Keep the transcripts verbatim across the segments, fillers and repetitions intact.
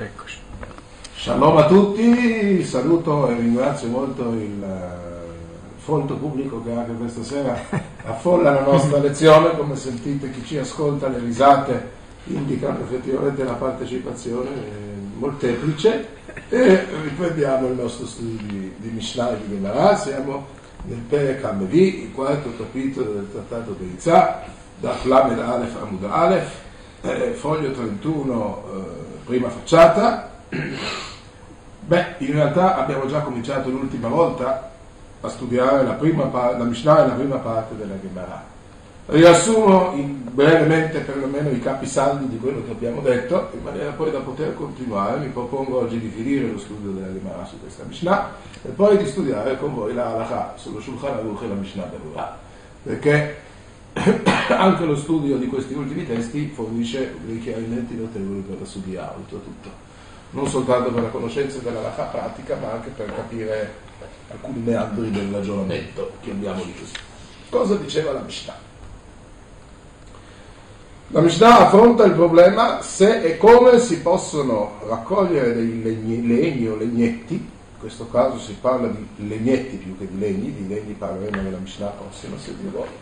Eccoci. Shalom a tutti, saluto e ringrazio molto il folto pubblico che anche questa sera affolla la nostra lezione. Come sentite, chi ci ascolta, le risate indicano effettivamente la partecipazione molteplice, e riprendiamo il nostro studio di, di Mishnah e di Gemara. Siamo nel Perek Hamevi, il quarto capitolo del Trattato di Itzah, da Lamed Aleph Amud Aleph, eh, foglio trentuno, eh, prima facciata. Beh, in realtà abbiamo già cominciato l'ultima volta a studiare la, prima pa- la Mishnah e la prima parte della Gemara. Riassumo in, brevemente perlomeno i capisaldi di quello che abbiamo detto, in maniera poi da poter continuare. Mi propongo oggi di finire lo studio della Gemara su questa Mishnah e poi di studiare con voi la Halakha sullo Shulchan Aruch e la Mishnah Berurah, perché anche lo studio di questi ultimi testi fornisce dei chiarimenti notevoli per la Sugya, oltretutto. Non soltanto per la conoscenza della halakha pratica, ma anche per capire alcuni meandri del ragionamento, chiamiamoli così. Cosa diceva la Mishnah? La Mishnah affronta il problema se e come si possono raccogliere dei legni, legni o legnetti. In questo caso si parla di legnetti più che di legni, di legni parleremo nella Mishnah prossima, se vi vuole,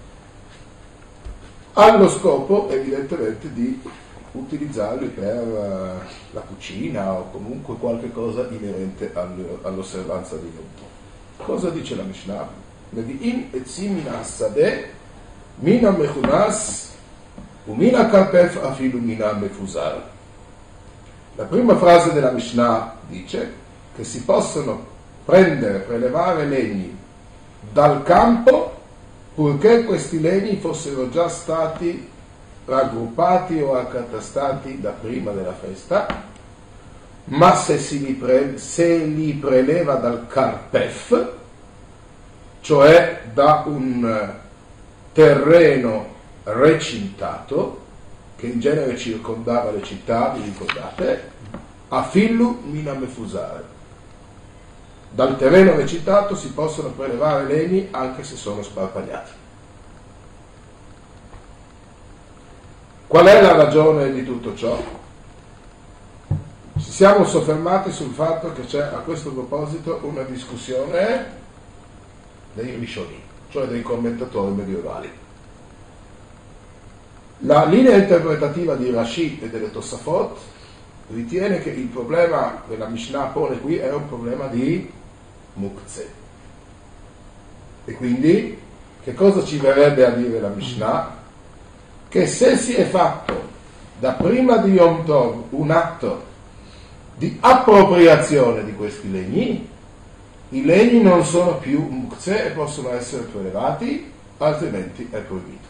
allo scopo evidentemente di utilizzarli per la cucina o comunque qualche cosa inerente all'osservanza di Yom Tov. Cosa dice la Mishnah? Mevi'im etzim min ha'sadeh min ha'mechunas umin ha'karpef afilu min ha'mefuzar. La prima frase della Mishnah dice che si possono prendere, prelevare legni dal campo purché questi legni fossero già stati raggruppati o accatastati da prima della festa, ma se, si li, pre, se li preleva dal karpef, cioè da un terreno recintato che in genere circondava le città, vi ricordate, afillu min ha'mefuzar. Dal terreno recintato si possono prelevare legni anche se sono sparpagliati. Qual è la ragione di tutto ciò? Ci siamo soffermati sul fatto che c'è a questo proposito una discussione dei Rishonim, cioè dei commentatori medievali. La linea interpretativa di Rashi e delle Tosafot ritiene che il problema che la Mishnah pone qui è un problema di muktzeh. E quindi che cosa ci verrebbe a dire la Mishnah? Che se si è fatto da prima di Yom Tov un atto di appropriazione di questi legni, i legni non sono più muktzeh e possono essere prelevati, altrimenti è proibito.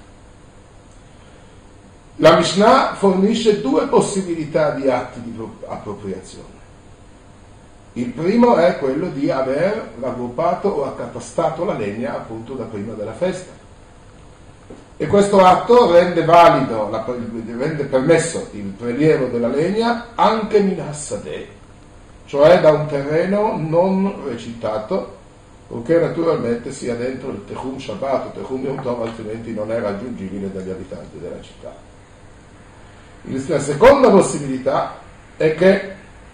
La Mishnah fornisce due possibilità di atti di appropriazione. Il primo è quello di aver raggruppato o accatastato la legna appunto da prima della festa. E questo atto rende valido, rende permesso il prelievo della legna anche min ha'sadeh, cioè da un terreno non recitato, purché naturalmente sia dentro il Techum Shabbat o Techum Yom Tov, altrimenti non è raggiungibile dagli abitanti della città. La seconda possibilità è che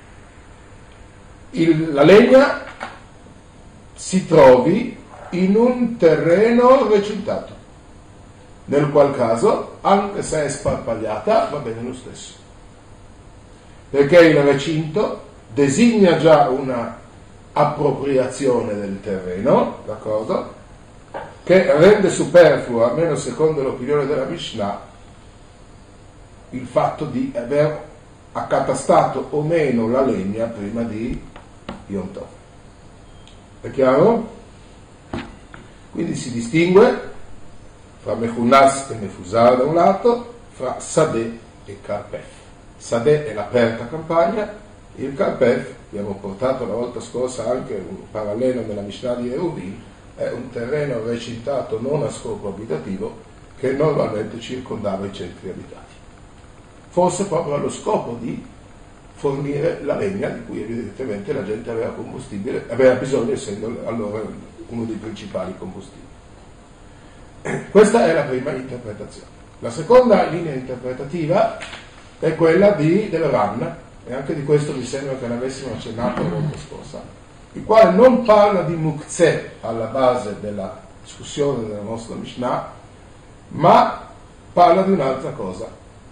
il, la legna si trovi in un terreno recintato, nel qual caso, anche se è sparpagliata, va bene lo stesso, perché il recinto designa già una appropriazione del terreno, d'accordo, che rende superfluo, almeno secondo l'opinione della Mishnah, il fatto di aver accatastato o meno la legna prima di Yom Tov. È chiaro? Quindi si distingue fra mechunas e mefuzar da un lato, fra sadeh e karpef. Sadeh è l'aperta campagna, il karpef, abbiamo portato la volta scorsa anche un parallelo nella Mishnah di Eruvin, è un terreno recintato non a scopo abitativo che normalmente circondava i centri abitati. Forse proprio allo scopo di fornire la legna di cui evidentemente la gente aveva combustibile, aveva bisogno, essendo allora uno dei principali combustibili. Questa è la prima interpretazione. La seconda linea interpretativa è quella di, del Ran e anche di questo mi sembra che ne avessimo accennato la volta scorsa, il quale non parla di muktzeh alla base della discussione della nostra Mishnah, ma parla di un'altra cosa.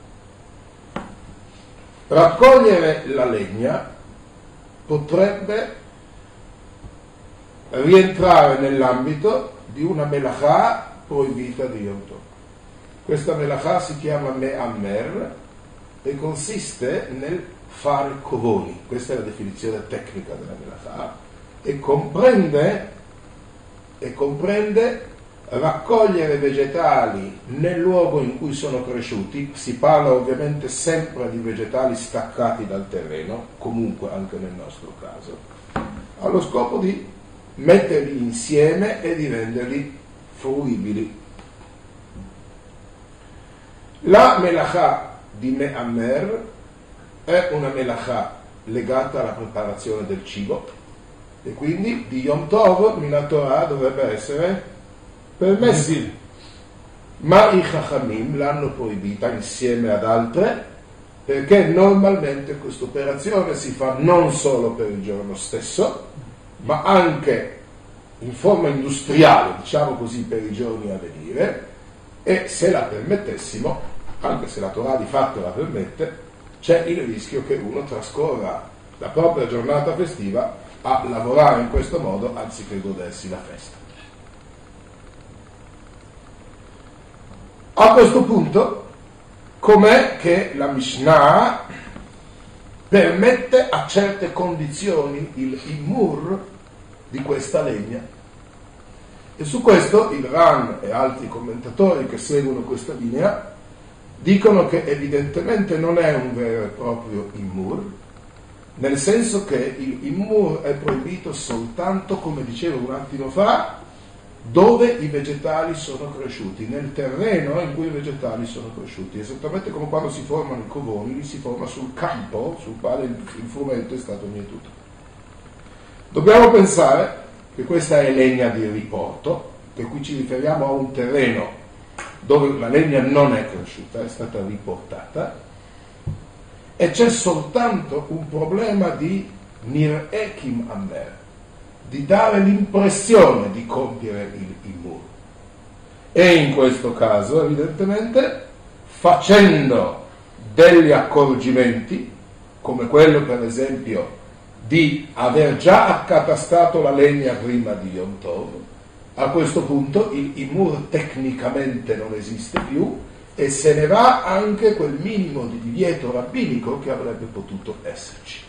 Raccogliere la legna potrebbe rientrare nell'ambito di una melachà proibita di Yom Tov. Questa melachà si chiama me'amer e consiste nel fare covoni, questa è la definizione tecnica della melachà, e comprende, e comprende raccogliere vegetali nel luogo in cui sono cresciuti. Si parla ovviamente sempre di vegetali staccati dal terreno, comunque anche nel nostro caso, allo scopo di metterli insieme e di renderli fruibili. La melachà di me'amer è una melachà legata alla preparazione del cibo e quindi di Yom Tov nella Torah dovrebbe essere permessi, ma i Chachamim l'hanno proibita insieme ad altre perché normalmente questa operazione si fa non solo per il giorno stesso, ma anche in forma industriale, diciamo così, per i giorni a venire, e se la permettessimo, anche se la Torah di fatto la permette, c'è il rischio che uno trascorra la propria giornata festiva a lavorare in questo modo anziché godersi la festa. A questo punto, com'è che la Mishnah permette a certe condizioni il imur di questa legna? E su questo il Ran e altri commentatori che seguono questa linea dicono che evidentemente non è un vero e proprio imur, nel senso che il imur è proibito soltanto, come dicevo un attimo fa, dove i vegetali sono cresciuti, nel terreno in cui i vegetali sono cresciuti, esattamente come quando si formano i covoni, li si forma sul campo sul quale il, il frumento è stato mietuto. Dobbiamo pensare che questa è legna di riporto, che qui ci riferiamo a un terreno dove la legna non è cresciuta, è stata riportata, e c'è soltanto un problema di nir'ekim amer, di dare l'impressione di compiere il, il muro. E in questo caso, evidentemente, facendo degli accorgimenti, come quello per esempio di aver già accatastato la legna prima di Yom Tov, a questo punto il imur tecnicamente non esiste più e se ne va anche quel minimo di divieto rabbinico che avrebbe potuto esserci.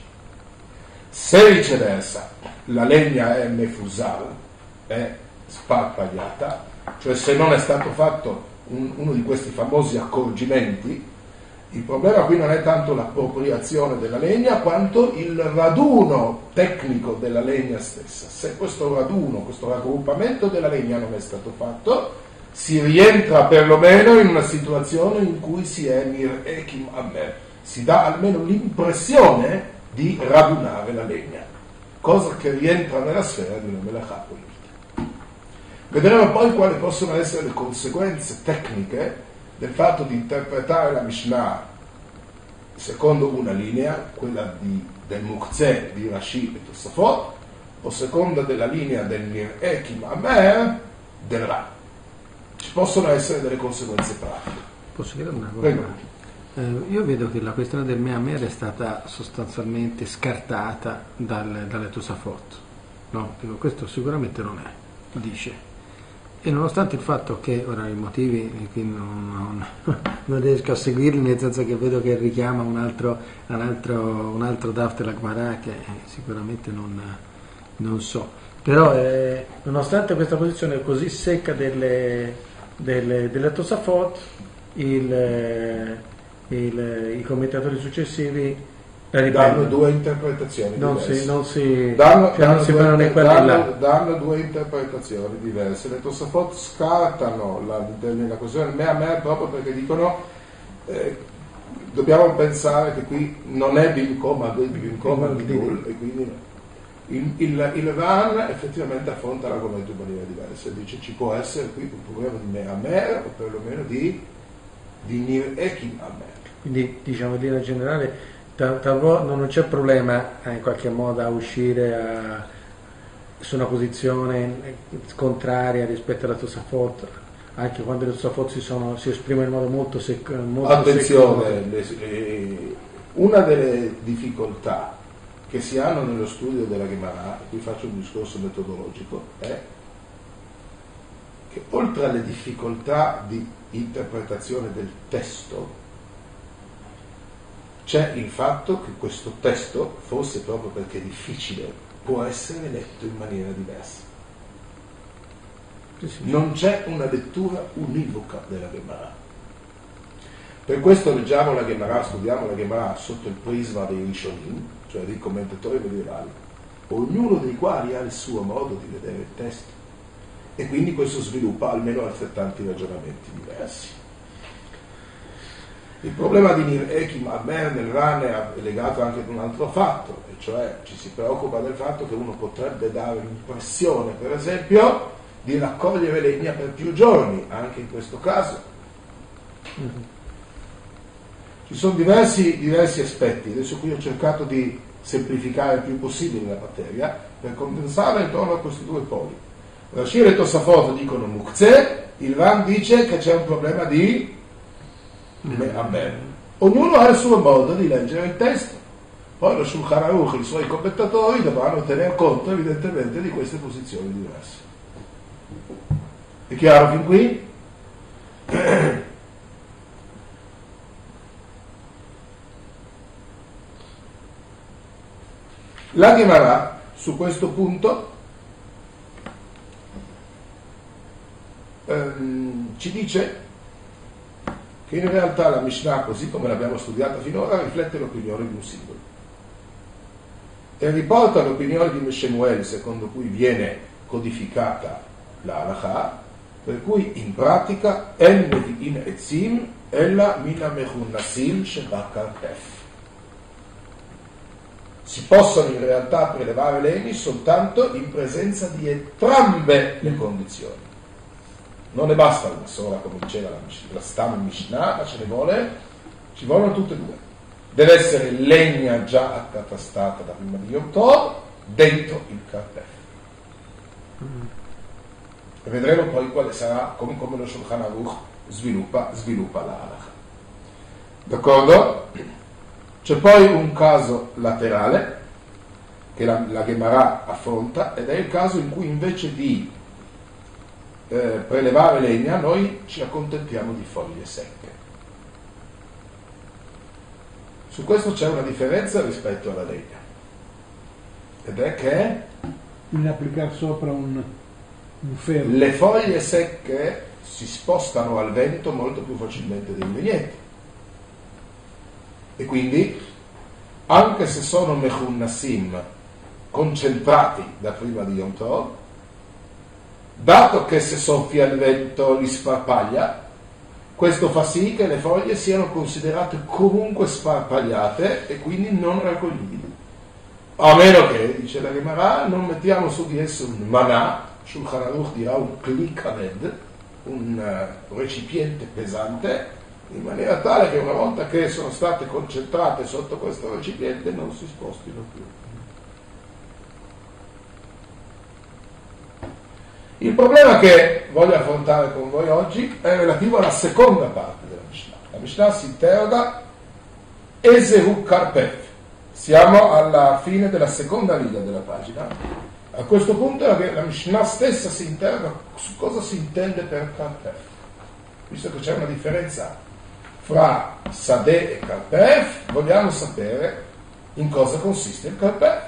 Se viceversa la legna è mefusal, è sparpagliata, cioè se non è stato fatto un, uno di questi famosi accorgimenti, il problema qui non è tanto l'appropriazione della legna quanto il raduno tecnico della legna stessa. Se questo raduno, questo raggruppamento della legna non è stato fatto, si rientra perlomeno in una situazione in cui si è nir'ekim amer, si dà almeno l'impressione di radunare la legna, cosa che rientra nella sfera di una melachà politica. Vedremo poi quali possono essere le conseguenze tecniche del fatto di interpretare la Mishnah secondo una linea, quella di, del muktzeh di Rashi e Tosafot, o secondo della linea del nir'ekim amer del Ra. Ci possono essere delle conseguenze pratiche. Posso dire una cosa? Eh, io vedo che la questione del me'amer è stata sostanzialmente scartata dal, dalle Tosafot, no? Dico, questo sicuramente non è, dice. E nonostante il fatto che, ora i motivi qui non, non, non riesco a seguirli, nel senso che vedo che richiama un altro, un altro, un altro Daf della Gemara che sicuramente non, non so, però eh, nonostante questa posizione così secca delle, delle, delle Tosafot, il, il, i commentatori successivi danno due interpretazioni non diverse. Si, non si, danno, cioè danno, non si due, né danno, danno due interpretazioni diverse. Le Tosafot scartano la, la questione del me'amer proprio perché dicono eh, dobbiamo pensare che qui non è Bimkom ma Bimkom al Gidul, e quindi il, il, il Ran effettivamente affronta l'argomento in maniera diversa, dice ci può essere qui un problema di me'amer o perlomeno di, di nir'ekim amer. Quindi diciamo in linea generale tal, talvolta non c'è problema eh, in qualche modo a uscire a, su una posizione contraria rispetto alla Tosafot, anche quando le Tosafot si, sono, si esprimono in modo molto secco. Attenzione, le, le, una delle difficoltà che si hanno nello studio della Gemara, qui faccio un discorso metodologico, è che oltre alle difficoltà di interpretazione del testo, c'è il fatto che questo testo, forse proprio perché è difficile, può essere letto in maniera diversa. Non c'è una lettura univoca della Gemara. Per questo leggiamo la Gemara, studiamo la Gemara sotto il prisma dei Rishonim, cioè dei commentatori medievali, ognuno dei quali ha il suo modo di vedere il testo, e quindi questo sviluppa almeno altrettanti ragionamenti diversi. Il problema di Nir Ekim Amer nel Ran è legato anche ad un altro fatto, e cioè ci si preoccupa del fatto che uno potrebbe dare l'impressione, per esempio, di raccogliere legna per più giorni, anche in questo caso. Mm-hmm. Ci sono diversi, diversi aspetti, adesso qui ho cercato di semplificare il più possibile la materia per condensarla intorno a questi due poli. Rashi e Tosafot dicono Mukze, il Ran dice che c'è un problema di Me'amer. Ognuno ha il suo modo di leggere il testo, poi lo Shulchan Aruch e i suoi commentatori dovranno tener conto evidentemente di queste posizioni diverse. È chiaro fin qui? La Gemara su questo punto ehm, ci dice che in realtà la Mishnah, così come l'abbiamo studiata finora, riflette l'opinione di un singolo e riporta l'opinione di Shemuel, secondo cui viene codificata la halakha, per cui in pratica en mevi'in etzim ella mina mechunnasim shebakarpef. Si possono in realtà prelevare legni soltanto in presenza di entrambe le condizioni. Non ne basta una sola, come diceva la, la Stam Mishnah, ma ce ne vuole, ci vogliono tutte e due. Deve essere legna già accatastata da prima di Yom Tov dentro il carpef. Mm. E vedremo poi quale sarà, come, come lo Shulchan Aruch sviluppa, sviluppa la halakha. D'accordo? C'è poi un caso laterale che la, la Gemara affronta, ed è il caso in cui invece di eh, prelevare legna noi ci accontentiamo di foglie secche. Su questo c'è una differenza rispetto alla legna, ed è che bisogna applicare sopra un, un ferro. Le foglie secche si spostano al vento molto più facilmente dei vigneti, e quindi anche se sono mechunnasim concentrati da prima di Yom Tov, dato che se soffia il vento li sparpaglia, questo fa sì che le foglie siano considerate comunque sparpagliate e quindi non raccoglibili, a meno che, dice la Gemara, non mettiamo su di esso un manà, Shulchan Aruch dirà un kli kaved, un uh, recipiente pesante, in maniera tale che una volta che sono state concentrate sotto questo recipiente non si spostino più. Il problema che voglio affrontare con voi oggi è relativo alla seconda parte della Mishnah. La Mishnah si interroga Ezehu Karpef. Siamo alla fine della seconda riga della pagina. A questo punto la, la Mishnah stessa si interroga su cosa si intende per Karpef, visto che c'è una differenza fra Sadeh e Karpef. Vogliamo sapere in cosa consiste il Karpef.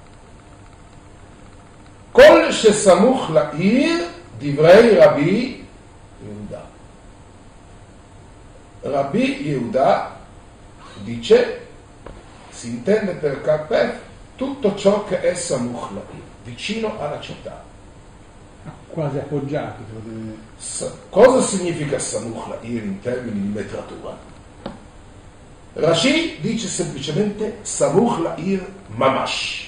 Kol shesamuch la'ir divrei Rabbi Yehuda. Rabbi Yehuda dice, si intende per Karpef tutto ciò che è samuch la'ir, vicino alla città, quasi appoggiato. Cosa significa samuch la'ir in termini di metratura? Rashi dice semplicemente samuch la'ir mamash.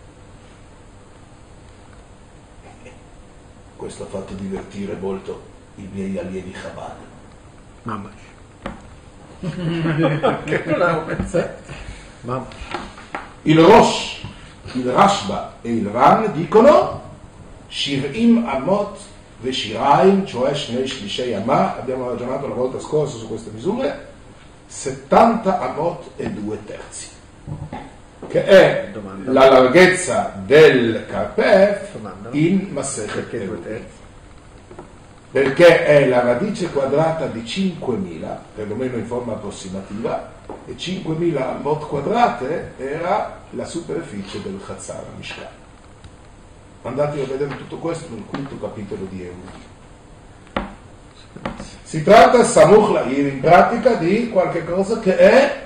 Questo ha fatto divertire molto i miei allievi Chabad. Mamash. Che non avevo pensato. Ma Il Rosh, il Rashba e il Ran dicono Shiv'im Amot Veshiraim, cioè Shnei Shlishei Amah, abbiamo ragionato la volta scorsa su queste misure, settanta Amot e due terzi, che è Domanda. la larghezza del Karpef Domanda. in Masechet Perché due Eruvin. terzi? Perché è la radice quadrata di cinquemila, perlomeno in forma approssimativa, e cinquemila Amot quadrate era la superficie del Chatzar Mishkan. Andate a vedere tutto questo nel quinto capitolo di Eruvin. Si tratta, Samuch La'ir, in pratica di qualche cosa che è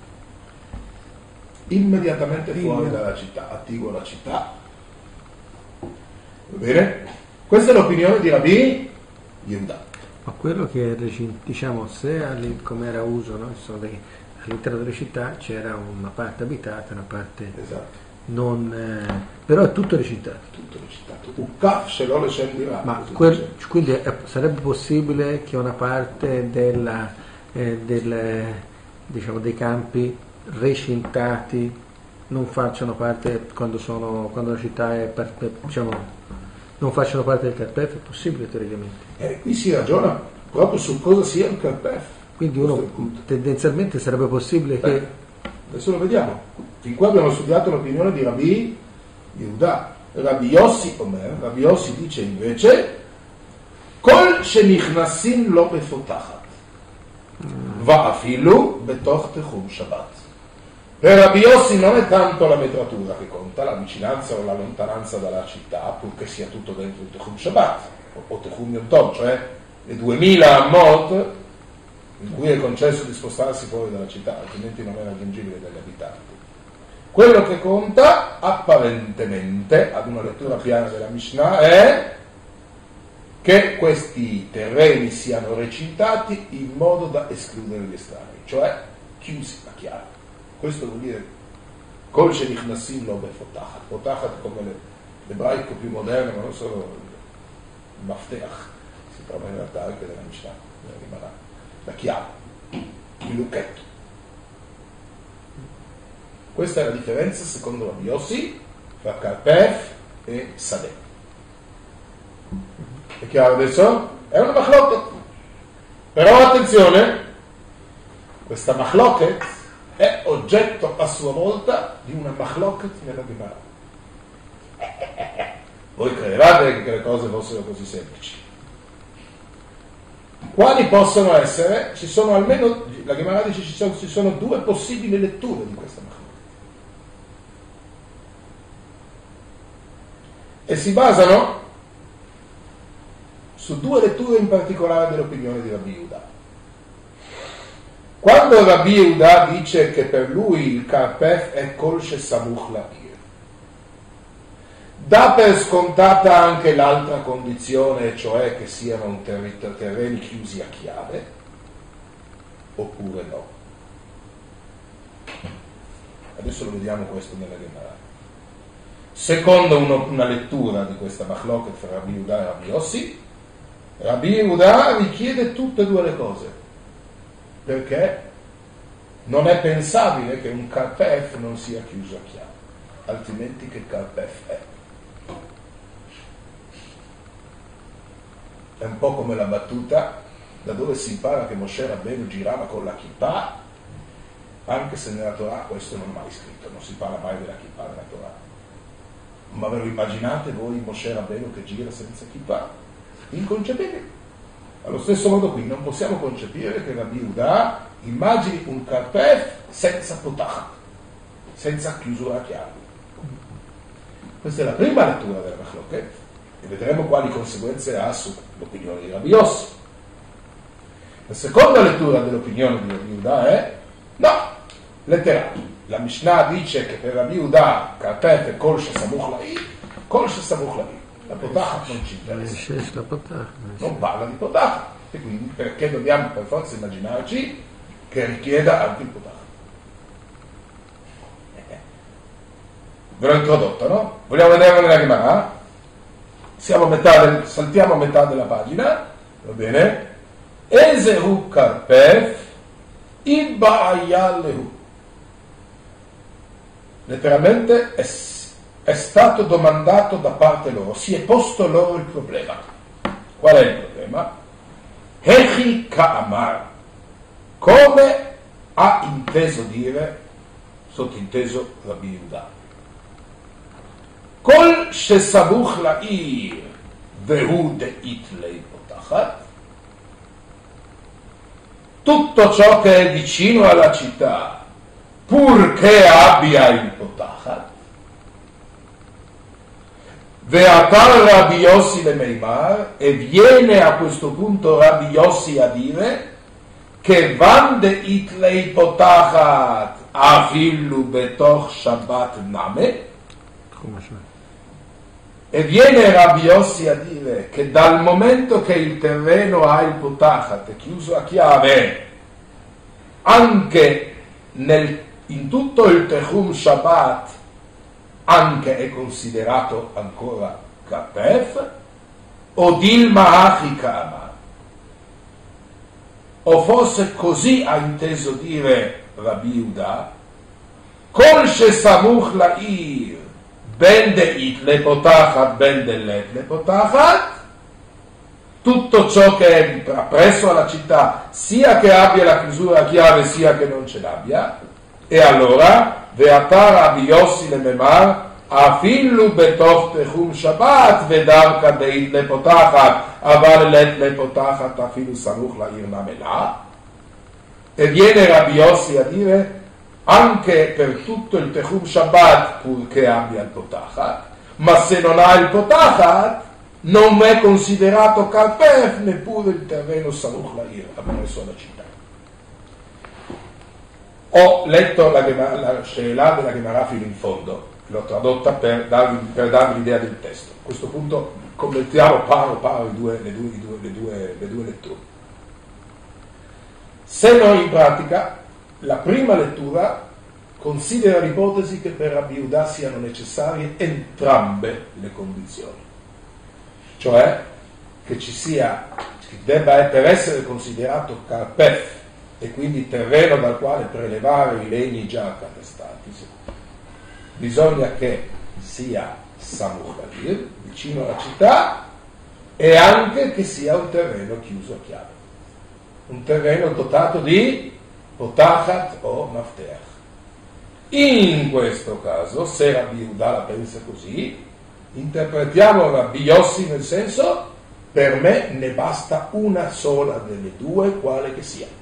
immediatamente fuori dalla città, attiguo alla città. Va bene? Questa è l'opinione di Rabbi Yehuda. Ma quello che è recin- diciamo, se all'in- come era uso, no? Sono dei- all'interno delle città c'era una parte abitata, una parte Esatto, non, eh, però è tutto recintato. tutto recitato. Ukaf Shelol Shem Dirah. Ma così quel- dice. quindi è- sarebbe possibile che una parte della, eh, del, diciamo, dei campi recintati non facciano parte quando, sono, quando la città è par- diciamo, non facciano parte del Karpef? È possibile teoricamente? Eh, qui si ragiona proprio su cosa sia il Karpef. Quindi Questo è uno il punto. tendenzialmente sarebbe possibile che Eh, adesso lo vediamo. Fin qua abbiamo studiato l'opinione di Rabbi Yehuda. Rabbi Yossi Omer, Rabbi Yossi dice invece Kol shenichnasin lo befotachat va'afilu betoch techum Shabbat. Per Rabbi Yossi non è tanto la metratura che conta, la vicinanza o la lontananza dalla città, purché sia tutto dentro il Techum Shabbat, o, o Techum Yom Tov, cioè le duemila Ammot in cui è concesso di spostarsi fuori dalla città, altrimenti non è raggiungibile dagli abitanti. Quello che conta, apparentemente, ad una lettura piana della Mishnah, è che questi terreni siano recintati in modo da escludere gli estranei, cioè chiusi a chiave. Questo vuol dire Kol shenichnasim lo befotachat. Fotachat come le- l'ebraico più moderno, ma non solo il mafteach, si trova in realtà anche nella Mishnah, nella Gemara. La chiave, il lucchetto. Questa è la differenza, secondo Rabbi Yossi, tra Karpef e Sadeh. È chiaro adesso? È una machloket. Però attenzione, questa machloket è oggetto a sua volta di una machloket nella Gemara. Voi credevate che le cose fossero così semplici. Quali possono essere? Ci sono almeno, la Gemara dice ci sono, ci sono due possibili letture di questa machloket. E si basano su due letture in particolare dell'opinione di Rabbi Yehuda. Quando Rabbi Yehuda dice che per lui il Karpef è Kol shesamuch la'ir, dà per scontata anche l'altra condizione, cioè che siano un terri- terreni chiusi a chiave, oppure no? Adesso lo vediamo questo nella Gemara. Secondo uno, una lettura di questa machloket fra Rabbi Yehuda e Rabbi Yossi, Rabbi Yehuda richiede tutte e due le cose, perché non è pensabile che un Karpef non sia chiuso a chiave, altrimenti che Karpef è? È un po' come la battuta da dove si impara che Moshe Rabbeinu girava con la kippah, anche se nella Torah questo non è mai scritto, non si parla mai della kippah nella Torah. Ma ve lo immaginate voi Moshe Rabbeinu che gira senza kippah? Inconcepibile. Allo stesso modo qui non possiamo concepire che Rabbi Yehuda immagini un Karpef senza potachat, senza chiusura a chiave. Questa è la prima lettura della machloket e vedremo quali conseguenze ha sull'opinione di Rabbi Yossi. La seconda lettura dell'opinione di Rabbi Yehuda è no, letterale. La Mishnah dice che per Rabbi Yehuda Karpef è Kol shesamuch la'ir, Kol shesamuch la'ir. La potachat non ci interessa, Eh, la potachat. non parla di potachat, e quindi perché dobbiamo per forza immaginarci che richieda anche il potachat? Eh, ve l'ho introdotto, no? Vogliamo vedere nella Gemara? Siamo a metà del, saltiamo a metà della pagina, va bene? Ezehu Karpef Iba'ayalehu. letteralmente è, è stato domandato da parte loro, si è posto loro il problema. Qual è il problema? Hechi ka'amar, come ha inteso dire, sottinteso Rabbi Yehuda, Kol shesabuch la'ir vehu de'it lei potachat, tutto ciò che è vicino alla città, purché abbia il potachat, ve'atar Rabbi Yossi le Meimar, e viene a questo punto Rabbi Yossi a dire che vande it lei potachat afillu betoch Shabbat name, e viene Rabbi Yossi a dire che dal momento che il terreno ha il potachat, è chiuso a chiave, anche nel, in tutto il Tehum Shabbat, anche è considerato ancora Kapef, o Dilma Achi Kama, o forse così ha inteso dire Rabbi Yehuda, Kol shesamuch la'ir ben deit le potachat ben delet le potachat, tutto ciò che è presso alla città, sia che abbia la chiusura a chiave sia che non ce l'abbia, e allora ve'atar Rabbi Yossi le Memar afillu betoch techum Shabbat ve'darka deit le potachat aval let le potachat afillu samuch la'ir namela, e viene Rabbi Yossi a dire anche per tutto il Tehum Shabbat purché abbia il potachat, ma se non ha il potachat non è considerato Karpef neppure il terreno Samuch La'ir appresso alla città. Ho letto la, la She'elah della Gemara fino in fondo, l'ho tradotta per darvi, per darvi l'idea del testo. A questo punto commentiamo paro paro le due, le due, le due, le due, le due letture. Se no, in pratica la prima lettura considera l'ipotesi che per Rabbi Yehuda siano necessarie entrambe le condizioni, cioè che ci sia, che debba per essere considerato Karpef e quindi terreno dal quale prelevare i legni già accatastati, bisogna che sia Samuch La'ir, vicino alla città, e anche che sia un terreno chiuso a chiave, un terreno dotato di potachat o mafteach. In questo caso, se Rabbi Yehuda la pensa così, interpretiamo Rabbi Yossi nel senso, per me ne basta una sola delle due, quale che sia.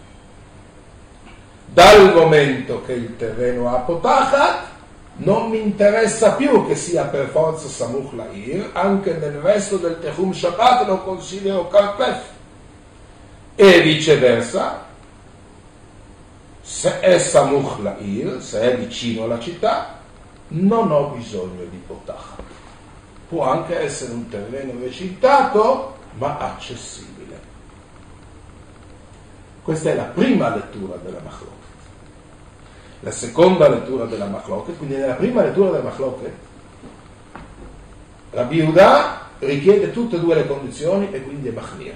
Dal momento che il terreno ha potachat, non mi interessa più che sia per forza Samuch La'ir, anche nel resto del Tehum Shabbat lo considero Karpef, e viceversa. Se è Samuch La'ir, se è vicino alla città, non ho bisogno di potachat. Può anche essere un terreno recintato, ma accessibile. Questa è la prima lettura della Machloket. La seconda lettura della Machloket, quindi nella prima lettura della Machloket, Rabbi Yehuda richiede tutte e due le condizioni e quindi è Machmir.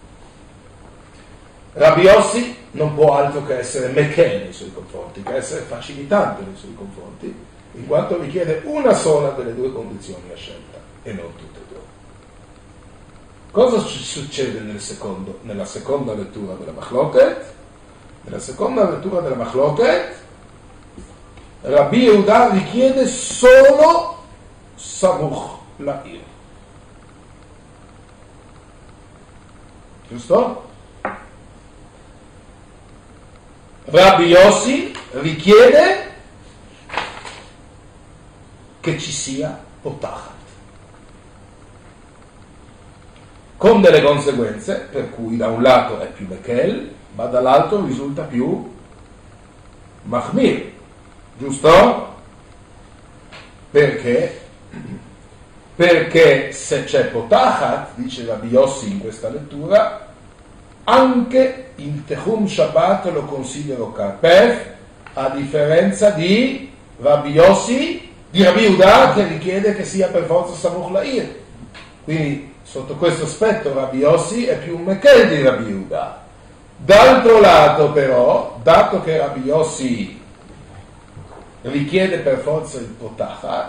Rabbi Yossi non può altro che essere Mekel nei suoi confronti, che essere facilitante nei suoi confronti, in quanto richiede una sola delle due condizioni a scelta e non tutte e due. Cosa succede nel secondo, nella seconda lettura della Machloket? Nella seconda lettura della Machloket Rabbi Yehuda richiede solo Samuch La'ir. Giusto? Rabbi Yossi richiede che ci sia potachat, con delle conseguenze per cui da un lato è più mekel, ma dall'altro risulta più machmir, giusto? Perché? Perché se c'è potachat, dice Rabbi Yossi in questa lettura, anche il Tehum Shabbat lo considero Karpef, a differenza di Rabbi Yossi, di Rabbi Yehuda, che richiede che sia per forza Samuch La'ir. Quindi sotto questo aspetto Rabbi Yossi è più un mekel di Rabbi Yehuda. D'altro lato però, dato che Rabbi Yossi richiede per forza il potachat.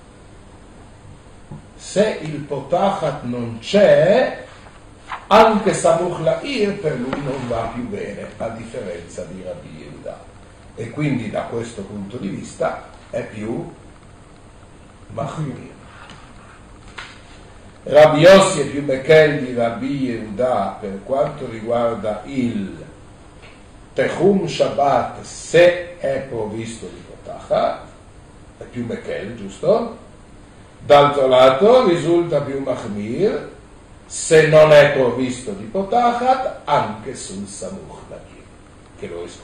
Se il potachat non c'è, anche Samuch La'ir per lui non va più bene, a differenza di Rabbi Yehuda. E quindi da questo punto di vista è più Machmir. Rabbi Yossi è più Mekel di Rabbi Yehuda per quanto riguarda il Techum Shabbat, se è provvisto di potachat, è più Mekel, giusto? D'altro lato risulta più Machmir se non è provvisto di potachat anche sul Samuch La'ir, che lo esclude.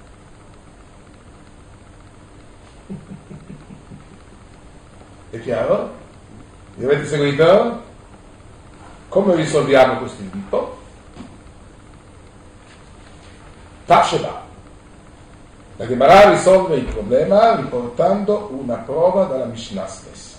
È chiaro? Mi avete seguito? Come risolviamo questo invito? Tasheba. La Gemara risolve il problema riportando una prova dalla Mishnah stessa.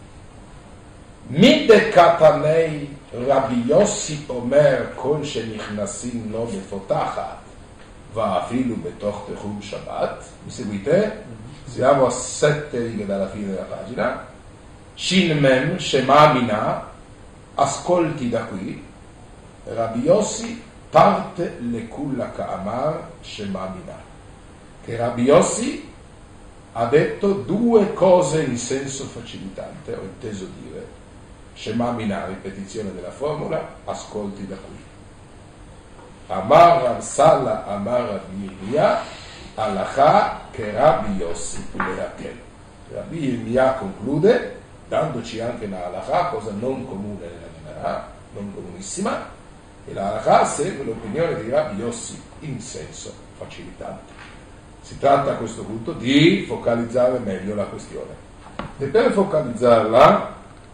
Mide katanei Rabbi Yossi Omer kol shenichnasin lo befotachat va afilu betoch techum Shabbat. Mi seguite? Siamo a sette righe dalla fine della pagina. Shin Mem Shema Mina, ascolti da qui, Rabbi Yossi parte le kulla ka'amar Shema Mina, che Rabbi Yossi ha detto due cose in senso facilitante, ho inteso dire Shema Mina, ripetizione della formula, ascolti da qui. Amar Rav Salla Amar Rabbi Yirmiyah Halacha che Rabbi Yossi Leakel. Rabbi Yirmiyah conclude dandoci anche una halakha, cosa non comune nella Gemara, non comunissima, e la halakha segue l'opinione di Rabbi Yossi in senso facilitante. Si tratta a questo punto di focalizzare meglio la questione. E per focalizzarla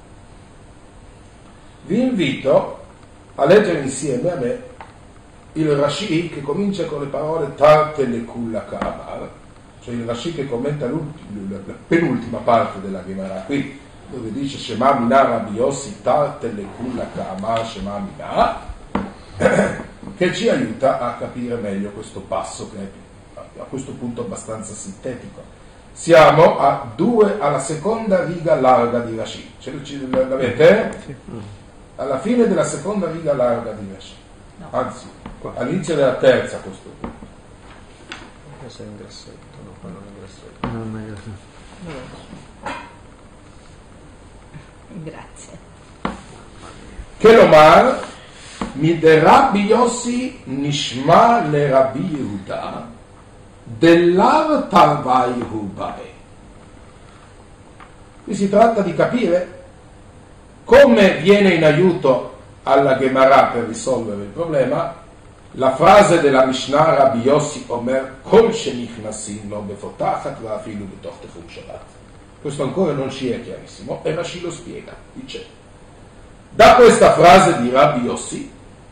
vi invito a leggere insieme a me il Rashi che comincia con le parole Tarte le kulla ka'amar, cioè il Rashi che commenta la penultima parte della Gemara qui, dove dice Shema Mina Rabbi Yossi Tarte le kulla ka'amar Shema Mina, che ci aiuta a capire meglio questo passo che è a questo punto abbastanza sintetico. Siamo a due, alla seconda riga larga di Rashi. L'avete? Sì. Alla fine della seconda riga larga di Rashi. No. Anzi, all'inizio della terza a questo punto. Questo è in grassetto, no? Quello è in grassetto. Non è così. Grazie. Che l'Omar mi de Rabbi Yossi nishma le Rabbi Yehuda dell'ar tarvai hubae. Qui si tratta di capire come viene in aiuto alla Gemara per risolvere il problema la frase della Mishnah Rabbi Yossi Omer kol shenichnasin lo befotachat va afilu betoch techum Shabbat. Questo ancora non ci è chiarissimo e Rashi lo spiega, dice da questa frase di Rabbi Yossi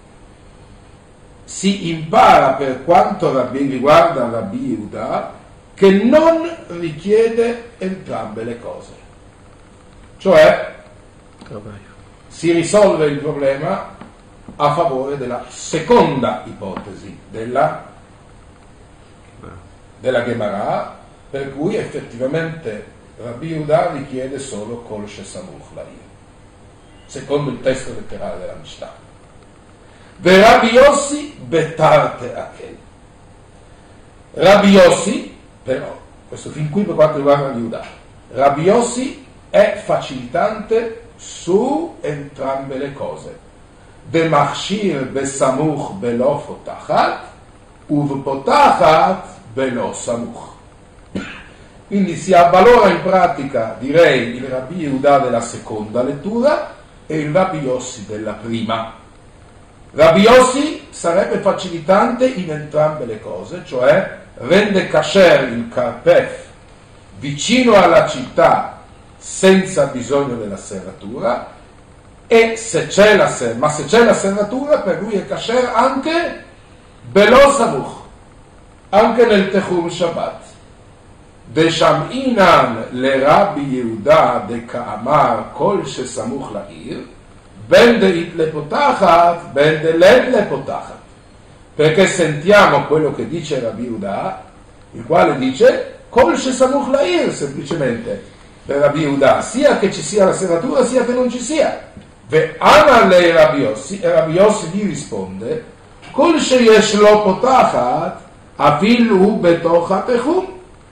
si impara per quanto Rabbi, riguarda Rabbi Yehuda che non richiede entrambe le cose, cioè si risolve il problema a favore della seconda ipotesi della, della Gemara, per cui effettivamente Rabbi Yehuda richiede solo Kol Shesamuch La'ir, secondo il testo letterale della Mishnah. Ve Rabbi Yossi betarte akel. Rabbi Yossi, però, questo fin qui per quanto riguarda Rabbi Yehuda, Rabbi Yossi è facilitante su entrambe le cose. Bemachshir besamuch belo fotachat uv potachat belo samuch. Quindi si avvalora in pratica, direi, il Rabbi Yehuda della seconda lettura e il Rabbi Yossi della prima. Rabbi Yossi sarebbe facilitante in entrambe le cose, cioè rende kasher il karpef vicino alla città senza bisogno della serratura, e se c'è la serratura, ma se c'è la serratura per lui è kasher anche belo samuch, anche nel techum Shabbat. De shaminan le Rabbi Yehuda de ka'amar kol shesamuch la'ir ben de it le potachat ben de led le potachat, perché sentiamo quello che dice Rabbi Yehuda, il quale dice Kol shesamuch la'ir, semplicemente, per Rabbi Yehuda, sia che ci sia la serratura, sia che non ci sia. Ve'ana lei Rabbi Yossi, e Rabbi Yossi gli risponde, Kol sheyesh lo potachat, afilu betoch ha'techum.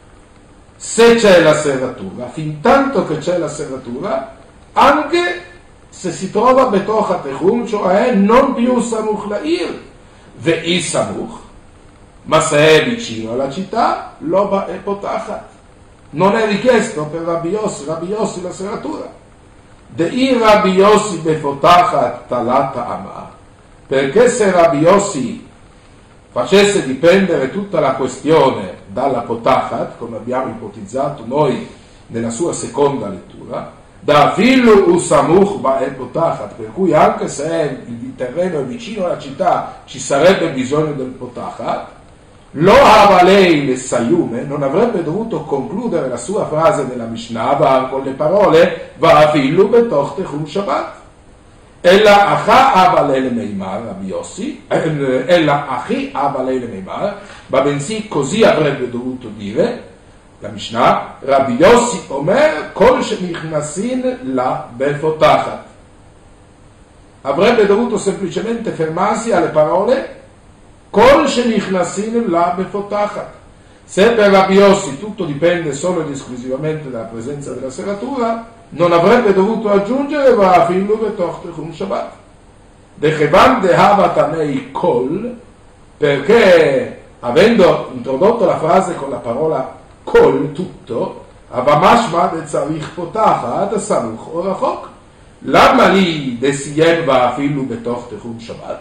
Se c'è la serratura, fin tanto che c'è la serratura, anche se si trova betoch ha'techum, cioè non più samuch la'ir, ve'i samuch, ma se è vicino alla città, loba e potachat. Non è richiesto per Rabbi Yossi, Rabbi Yossi la serratura. Dei Rabbi Yossi befotachat talata ama, perché se Rabbi Yossi facesse dipendere tutta la questione dalla potachat, come abbiamo ipotizzato noi nella sua seconda lettura, da filu usamuch ba e potachat, per cui anche se il terreno è vicino alla città ci sarebbe bisogno del potachat, lo avalei le sayume, non avrebbe dovuto concludere la sua frase nella Mishnah con le parole va filu betoch techum Shabbat. Ella acha avalei le meimar, Rabbi Yossi, ella achi avalei le meimar, ma bensì così avrebbe dovuto dire la Mishnah, Rabbi Yossi omer kol shenichnasin la befotachat. Avrebbe dovuto semplicemente fermarsi alle parole Kol shenichnasin la befotachat. Se per Rabbi Yossi tutto dipende solo ed esclusivamente dalla presenza della serratura, non avrebbe dovuto aggiungere va filu betoch techum Shabbat. Dechevan dehava tamei kol, perché avendo introdotto la frase con la parola kol, tutto, avamashma de tzarich potachat samuch o rachok. Lama li desiyem va filu betoch techum Shabbat?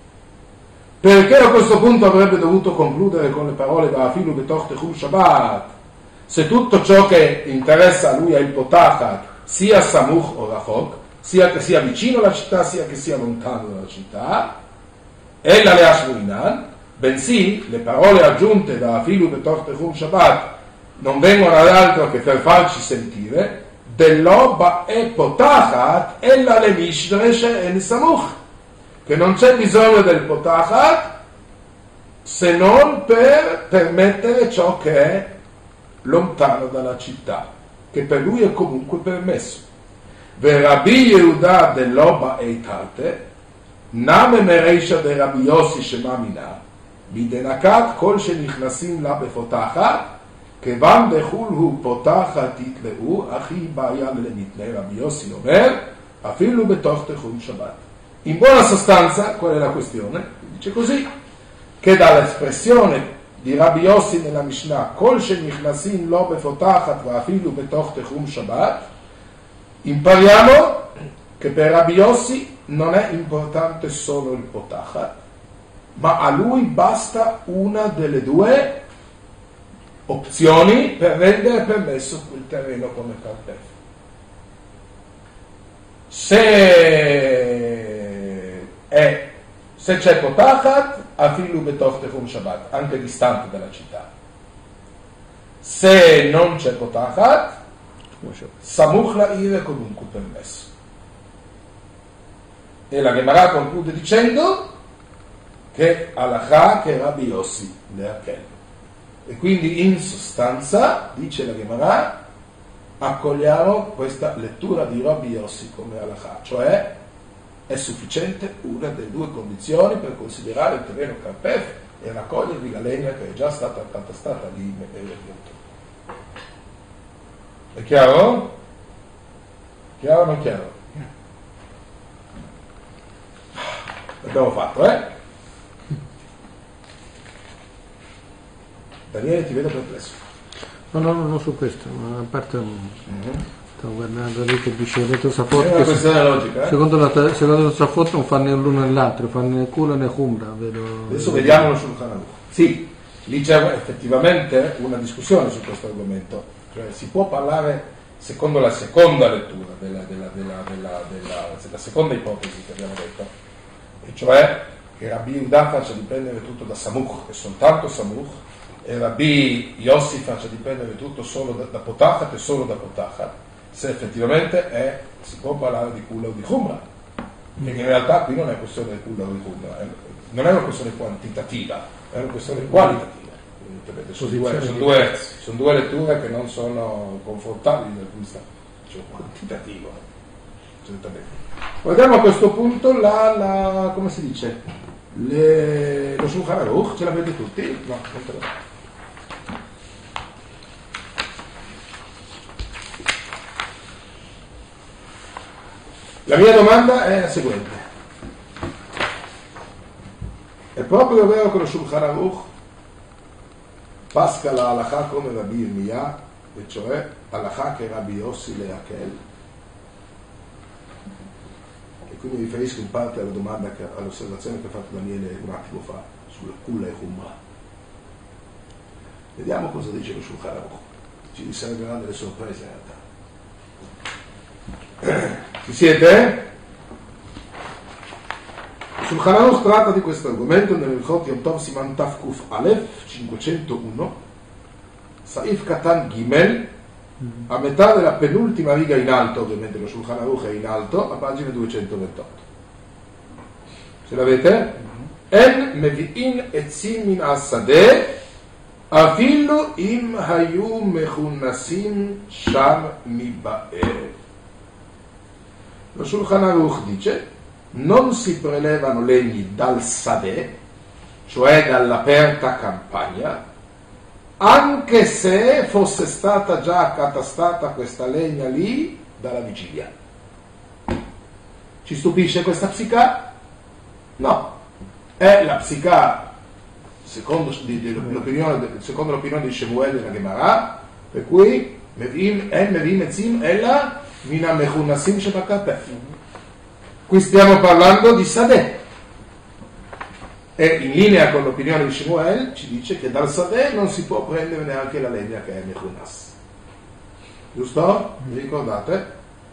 Perché a questo punto avrebbe dovuto concludere con le parole Va'afilu betoch techum Shabbat, se tutto ciò che interessa a lui è il potachat, sia samuch o rachok, sia che sia vicino alla città, sia che sia lontano dalla città, e la leashmuinan, bensì le parole aggiunte Va'afilu betoch techum Shabbat non vengono ad altro che per farci sentire dell'oba e potachat e la lemishresh en samuch, che non c'è bisogno del potachat se non per permettere ciò che è lontano dalla città, che per lui è comunque permesso. Ve Rabbi Yehuda dell'oba e itate, name mereisha de Rabbi Yossi shemamina, bidenakat kol shenichnasim la befotachat, כיוון דחול הוא פותחת תתלאו, הכי בעיה למיתנה רבי יוסי אומר, אפילו בתוך תחום שבת. In buona sostanza, qual è la questione? Dice così, che dall'espressione di Rabbi Yossi nella Mishnah, kol shenichnasin lo befotachat va afilu betoch techum Shabbat, impariamo che per Rabbi Yossi non è importante solo il potachat, ma a lui basta una delle due opzioni per rendere permesso quel terreno come carpef. Se è se c'è potachat, afilu betoch techum Shabbat, anche distante dalla città. Se non c'è potachat, samuch la'ir è comunque permesso. E la Gemara conclude dicendo che halakha che Rabbi Yossi le hakel. E quindi in sostanza, dice la Gemara, accogliamo questa lettura di Rabbi Yossi come halakha, cioè è sufficiente una delle due condizioni per considerare il terreno carpef e raccogliervi la legna che è già stata accatastata lì e venuto. È chiaro? Chiaro o non chiaro? L'abbiamo fatto, eh? Daniele, ti vedo perplesso. No, no, no, non su questo, ma a parte Mm-hmm. stavo guardando lì che dice il Tosafot, È una questione logica, eh? secondo la secondo il Tosafot non fa né l'uno né l'altro, fa né culo né Humbra, vedo. Adesso vediamolo sul canale. Sì, lì c'è effettivamente una discussione su questo argomento, cioè si può parlare secondo la seconda lettura della, della, della, della, della, della seconda ipotesi che abbiamo detto, e cioè che Rabbi Yehuda faccia dipendere tutto da Samuch, e soltanto Samuch, e Rabbi Yossi faccia dipendere tutto solo da, da Potachat e solo da Potachat, se effettivamente è, si può parlare di Kula o di Humra, perché in realtà qui non è questione di Kula o di Humra, è, non è una questione quantitativa, è una questione qualitativa. Sono due, sono, due, sono due letture che non sono confrontabili dal punto di vista cioè, quantitativo. Guardiamo a questo punto la, la come si dice le, lo Shulchan Aruch, ce l'avete tutti? No, non te lo so. La mia domanda è la seguente: è proprio vero che lo Shulchan Aruch pasca la halakha come Rabbi Yirmiyah, e cioè halakha che Rabbi Yossi le Hakel? E qui mi riferisco in parte alla domanda, che, all'osservazione che ha fatto Daniele un attimo fa sulla Kula e Humra. Vediamo cosa dice lo Shulchan Aruch, ci riserverà delle sorprese in realtà. Ci siete? Shulchan Aruch tratta di questo argomento nell'Ilchot Yom Tov Siman Tav Kuf Aleph cinquecentouno, Saif Katan Gimel, a metà della penultima riga in alto, ovviamente lo Shulchan Aruch è in alto, a pagina duecentoventotto. Ce l'avete? En mevi'in etzim min asadeh afilu im hayu mechunnasim sham miba'er. Lo Shulchan Aruch dice: non si prelevano legni dal Sadeh, cioè dall'aperta campagna, anche se fosse stata già accatastata questa legna lì dalla vigilia. Ci stupisce questa psica? No, è la psica secondo, di, di, l'opinione, secondo l'opinione di Shemuel nella Gemara, per cui Mevim el Mevim etzim ella mina mechunnasim shebakatef. Qui stiamo parlando di Sadeh, e in linea con l'opinione di Shemuel ci dice che dal Sadeh non si può prendere neanche la legna che è mechunnas. Giusto? Vi ricordate?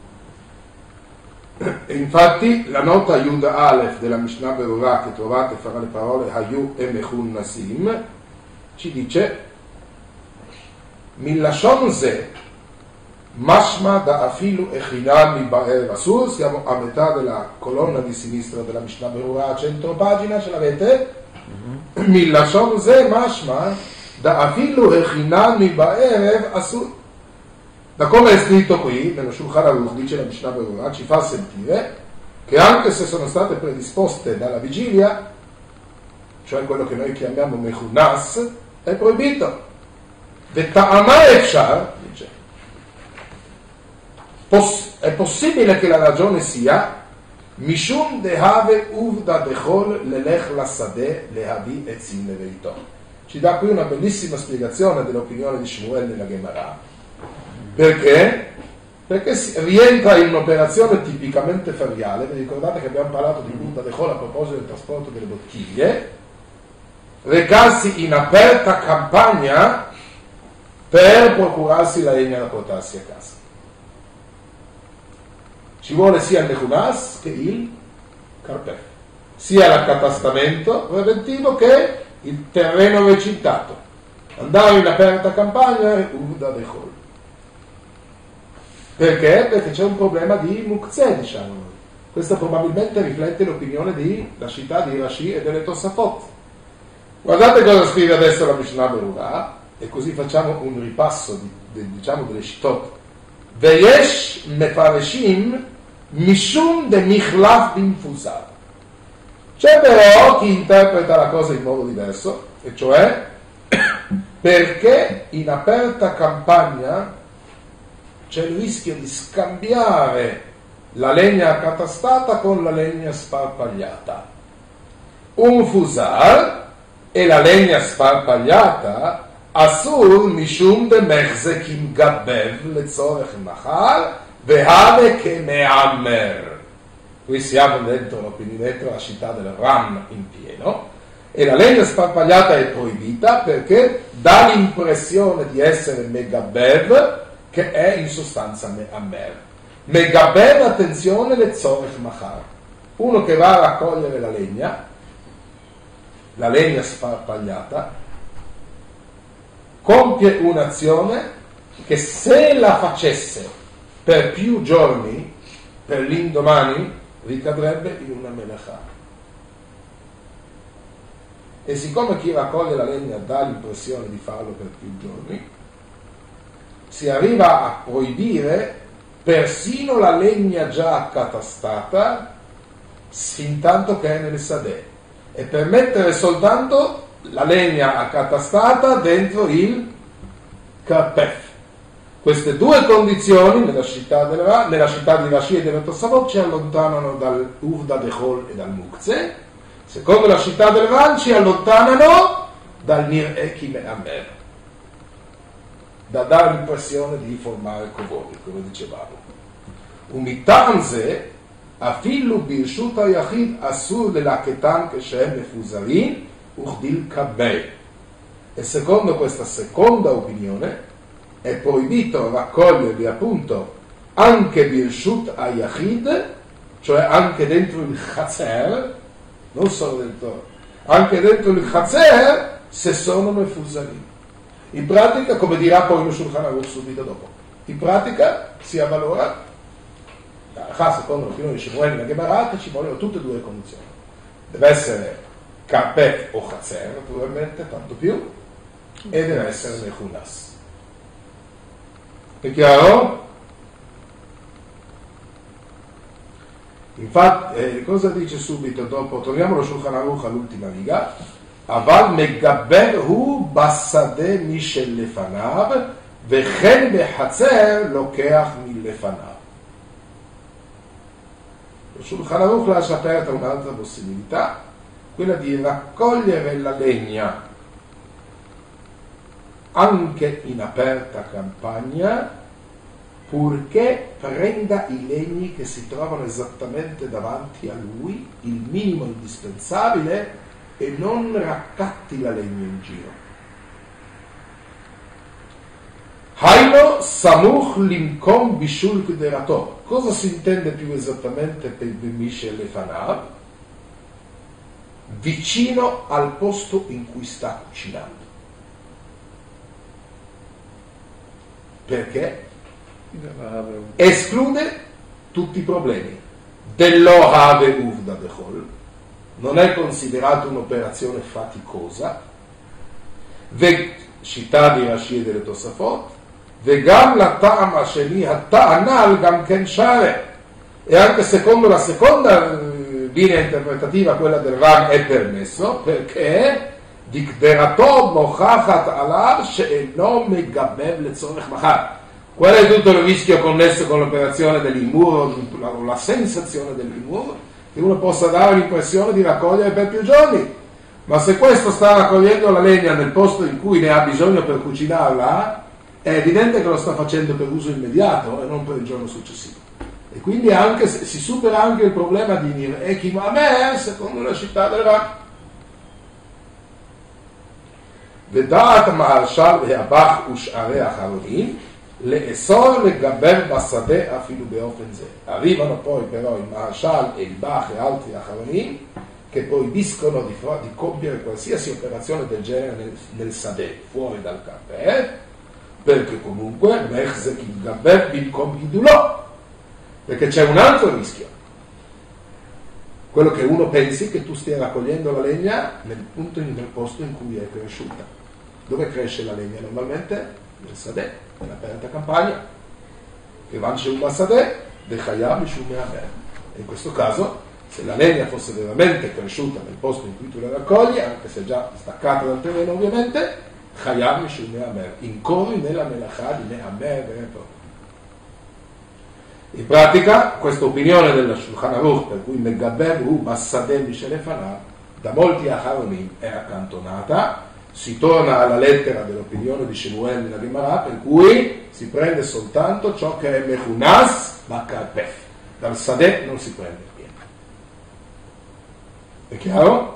E infatti la nota Yud Aleph della Mishnah Berurah che trovate fra le parole Hayu e Mechunnasim ci dice: Millashon ze Mashma da afilu echinam mi ba'er asur. Siamo a metà della colonna di sinistra della Mishnah Berurah, cento pagina, ce l'avete? Mm-hmm. Millashon ze mashma da afilu echinam mi ba'er asur. Da come è scritto qui nello Shulchan Aruch, dice la Mishnah Berurah, ci fa sentire che anche se sono state predisposte dalla vigilia, cioè quello che noi chiamiamo mechunnas, è proibito. Ve'ta'ama efshar, dice, Poss- è possibile che la ragione sia Mishum dehave uvda dechol lelech lasadeh lehavi etzim leveito. Ci dà qui una bellissima spiegazione dell'opinione di Shemuel nella Gemara. Perché? Perché si rientra in un'operazione tipicamente feriale. Vi ricordate che abbiamo parlato di uvda dechol a proposito del trasporto delle bottiglie? Recarsi in aperta campagna per procurarsi la legna da portarsi a casa. Ci vuole sia il Mechunas che il Carpef, sia l'accatastamento preventivo che il terreno recintato. Andare in aperta campagna è Uvda Dechol. Perché? Perché c'è un problema di Muktzeh, diciamo. Questo probabilmente riflette l'opinione della città di Rashi e delle Tosafot. Guardate cosa scrive adesso la Mishnah Berurah, e così facciamo un ripasso di, di, diciamo delle Shittot. Veyesh mefareshim mishum de michlaf bimfusar. C'è però chi interpreta la cosa in modo diverso, e cioè perché in aperta campagna c'è il rischio di scambiare la legna accatastata con la legna sparpagliata. Un fusar e la legna sparpagliata asur mishum de mechzekim gabbev lezorech machal vehave che meammer. Qui siamo dentro, dentro la città del Ram in pieno, e la legna sparpagliata è proibita perché dà l'impressione di essere megabev, che è in sostanza meammer. Megabev, attenzione, lezorech machal, uno che va a raccogliere la legna, la legna sparpagliata, compie un'azione che se la facesse per più giorni, per l'indomani, ricadrebbe in una melachà. e siccome chi raccoglie la legna dà l'impressione di farlo per più giorni, si arriva a proibire persino la legna già accatastata fin tanto che è nel sadeh, e permettere soltanto la legna accatastata dentro il kapef. Queste due condizioni nella città, della, nella città di Rashi e del Tosafot ci allontanano dal Uvda Dechol e dal Mukze. Secondo la città del Ran ci allontanano dal Nir'eh Ki Me'amer, da dare l'impressione di formare covori, come dicevamo. Umitanze afillu birshut hayachid asur lelaketan keshem mefuzarin uchdil kabei. E secondo questa seconda opinione è proibito raccoglierli appunto anche birshut hayachid, cioè anche dentro il chazer, non solo dentro, anche dentro il chazer, se sono mefuzarin. In pratica, come dirà poi lo Shulchan Aruch subito dopo, in pratica si avvalora, secondo l'opinione di Shemuel e Gemara, che ci vogliono tutte e due le condizioni. Deve essere kapef o chazer, naturalmente, tanto più, e deve essere mechunas. È chiaro? Infatti, eh, cosa dice subito dopo? Torniamo allo Shulchan Aruch all'ultima riga. Aval megabber hu basade mishel lefanav vechen behatzer lokeach milefanav. Lo Shulchan Aruch lascia aperta un'altra possibilità, quella di raccogliere la legna anche in aperta campagna, purché prenda i legni che si trovano esattamente davanti a lui, il minimo indispensabile, e non raccatti la legna in giro. Haino samuch limkom bishul kderato. Cosa si intende più esattamente per Bimishel Lefanav? Vicino al posto in cui sta cucinando. Perché? Esclude tutti i problemi. Dello have uvda dechol. Non è considerato un'operazione faticosa, ve città di Rashi e delle Tosafot, vegam la ta'am asheni hatta'anal gam ken share, e anche secondo la seconda linea interpretativa, quella del Ran, è permesso, perché dikderato mochachat alav she'eno megabev letzorech machar. Qual è tutto il rischio connesso con l'operazione dell'imur, la, la sensazione dell'imur? Che uno possa dare l'impressione di raccogliere per più giorni, ma se questo sta raccogliendo la legna nel posto in cui ne ha bisogno per cucinarla, è evidente che lo sta facendo per uso immediato e non per il giorno successivo, e quindi anche, si supera anche il problema di Nir'eh Ki Me'amer secondo la città del Ran. Vedat Maharshal ve'abach ush'arei acharonim le'esor legaber basade afilu beofen ze. Arrivano poi però il Maharshal e il Bach e altri acharonim che proibiscono di, di compiere qualsiasi operazione del genere nel, nel sadeh, fuori dal kapeh, perché comunque mechzek il gaber bilkom gidulò, perché c'è un altro rischio, quello che uno pensi che tu stia raccogliendo la legna nel punto, nel posto in cui è cresciuta. Dove cresce la legna normalmente? Nel sadeh, nell'aperta campagna. Che vance un sadeh, de chayab mishum me'amer. In questo caso, se la legna fosse veramente cresciuta nel posto in cui tu la raccogli, anche se già staccata dal terreno ovviamente, chayab mishum me'amer, incorri nella melachà di me'amer vero e proprio. In pratica, questa opinione della Shulchan Aruch, per cui megaber hu bassadeh mishelefanav, da molti acharonim è accantonata. Si torna alla lettera dell'opinione di Shemuel nella Gemara, per cui si prende soltanto ciò che è mechunas bakapef, dal sadeh non si prende niente. È chiaro?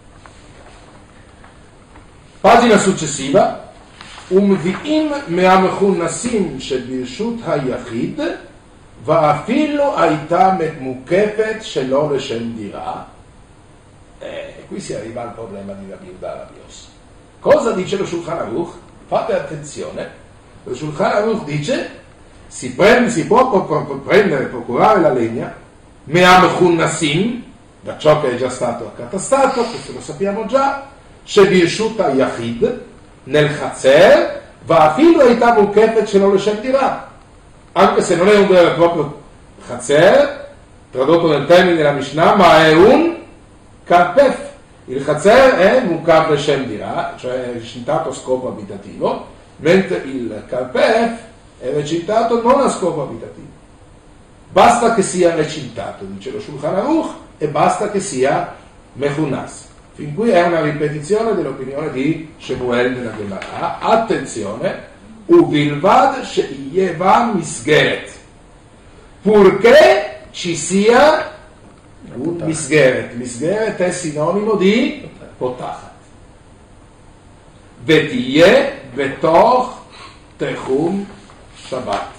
Pagina successiva. Umvi'im me'amechunasim shebirshut hayachid va'afillu hayta mukefet shelo leshem dira. E qui si arriva al problema di Rabbi Yehuda Rabios. Cosa dice lo Shulchan Aruch? Fate attenzione. Lo Shulchan Aruch dice si, prende, si può prendere, procurare la legna me'am chunnasim, da ciò che è già stato accatastato, questo lo sappiamo già, שברשות היחיד nel chazer ואפילו הייתה מוקפת שלא לשם דירה, anche se non è un vero e proprio chazer, tradotto nel termine della Mishnah, ma è un karpef. Il chazer è mukav leshem dira, cioè recitato a scopo abitativo, mentre il karpef è recitato non a scopo abitativo. Basta che sia recitato, dice lo Shulchan Aruch, e basta che sia mechunas. Fin qui è una ripetizione dell'opinione di Shemuel nella Gemara. Attenzione, uvilvad she'iyeva misgeret, purché ci sia un misgeret. Misgeret è sinonimo di potachat. Vetiye betoch techum shabbat.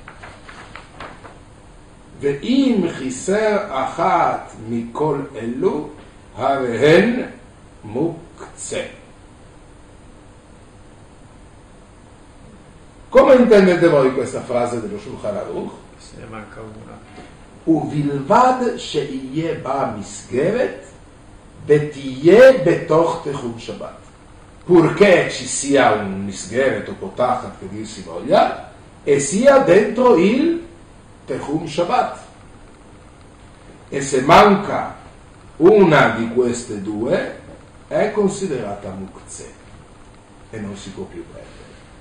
ואם חיסר אחת מכל אלו, הרי הן מוקצה. Come intendete voi questa frase dello Shulchan Aruch? Se ne manca una. ובלבד שיהיה בה מסגרת ותהיה בתוך תחום שבת. Purché ci sia un misgeret o potachat, che dir si voglia, e sia dentro il Tehum Shabbat. E se manca una di queste due è considerata muktzeh e non si può più prendere.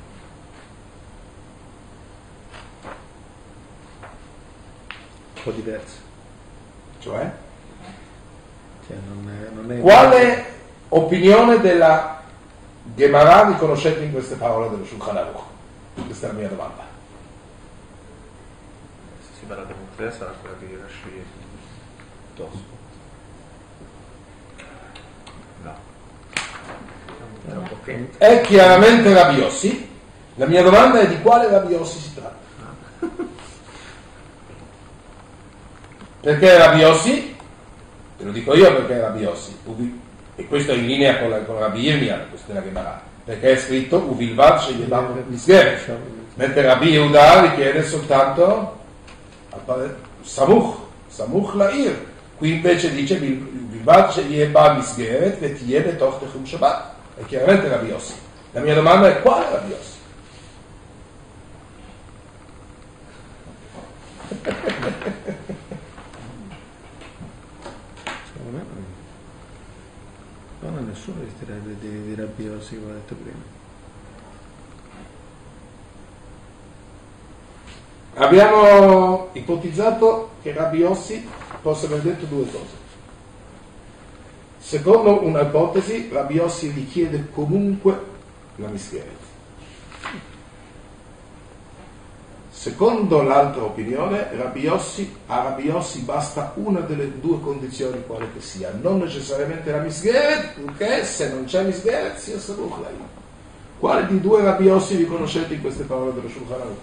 Un po' diverso. Cioè? Cioè non è, non è Quale opinione della Gemara riconoscete in queste parole dello Shulchan Aruch? Questa è la mia domanda. Se si parla di Mutzeh sarà quella di Rashi Tosco. No. È un po' È chiaramente Rabbi Yossi. La mia domanda è di quale Rabbi Yossi si tratta? Perché Rabbi Yossi? Te lo dico io perché è Rabbi Yossi. E questo è in linea con, la, con Rabbi Yirmiyah, questo della Gemara. Perché è scritto Uvilvad Sheyedam Misgeret. Mentre Rabbi Yehuda richiede soltanto Samuch, Samuch La'ir. Qui invece dice Uvilvad Sheyedam Misgeret Vetiye Betoch Techum Shabbat. È chiaramente Rabbi Yossi. La mia domanda è quale Rabbi Yossi? Secondo me non ha nessuno restirebbe di, di Rabbi Yossi, come ho detto prima. Abbiamo ipotizzato che Rabbi Yossi possa aver detto due cose. Secondo una ipotesi, Rabbi Yossi richiede comunque la misgeret. Secondo l'altra opinione, Rabbi Yossi, a Rabbi Yossi basta una delle due condizioni, quale che sia, non necessariamente la misgeret, purché se non c'è misgeret sia saluch la'ir. Quale di due Rabbi Yossi riconoscete in queste parole dello Shulchan Aruch?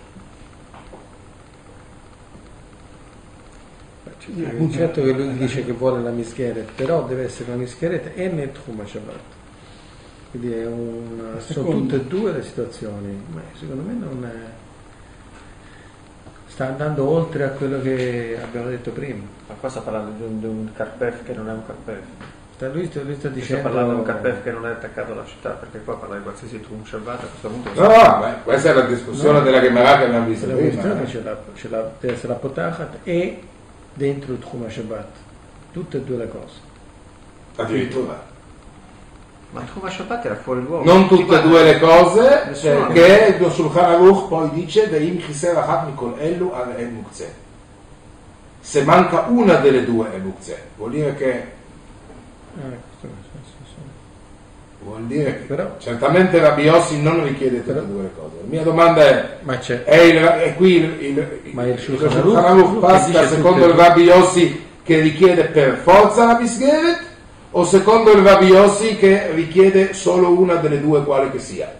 Certo che lui dice che vuole la mischeret, però deve essere una mischeret e nel Tchum Shabbat. Quindi è una, sono tutte e due le situazioni, ma secondo me non è, sta andando oltre a quello che abbiamo detto prima. Ma qua sta parlando di un, di un Karpef che non è un Karpef. Sta, lui, sta, lui sta Sta dicendo parlando di un Karpef che non è attaccato alla città, perché qua parla di qualsiasi Tchum Shabbat a questo punto. No, no, beh, questa è la discussione No. della Gemara che abbiamo visto la prima. questione eh. c'è la, c'è la, deve essere la potachat e dentro il Tchum Shabbat, tutte e due le cose. Addirittura. Ma il Tchum Shabbat era fuori luogo. Non tutte e due le cose, Nessuno. perché lo Shulchan Aruch poi dice Ve'im chiser achat mikol ellu al en muktzeh. Se manca una delle due è muktzeh, vuol dire che Ah, questo non so, sì, sì. vuol dire che Però- certamente Rabbi Yossi non richiede tutte e Però- due le cose. La mia domanda è Ma c'è è, il, è qui il, il, Ma il il Shulchan Shulchan Aruch Aruch basta dice secondo tutte- il Rabbi Yossi che richiede per forza la misgeret o secondo il Rabbi Yossi che richiede solo una delle due, quale che sia?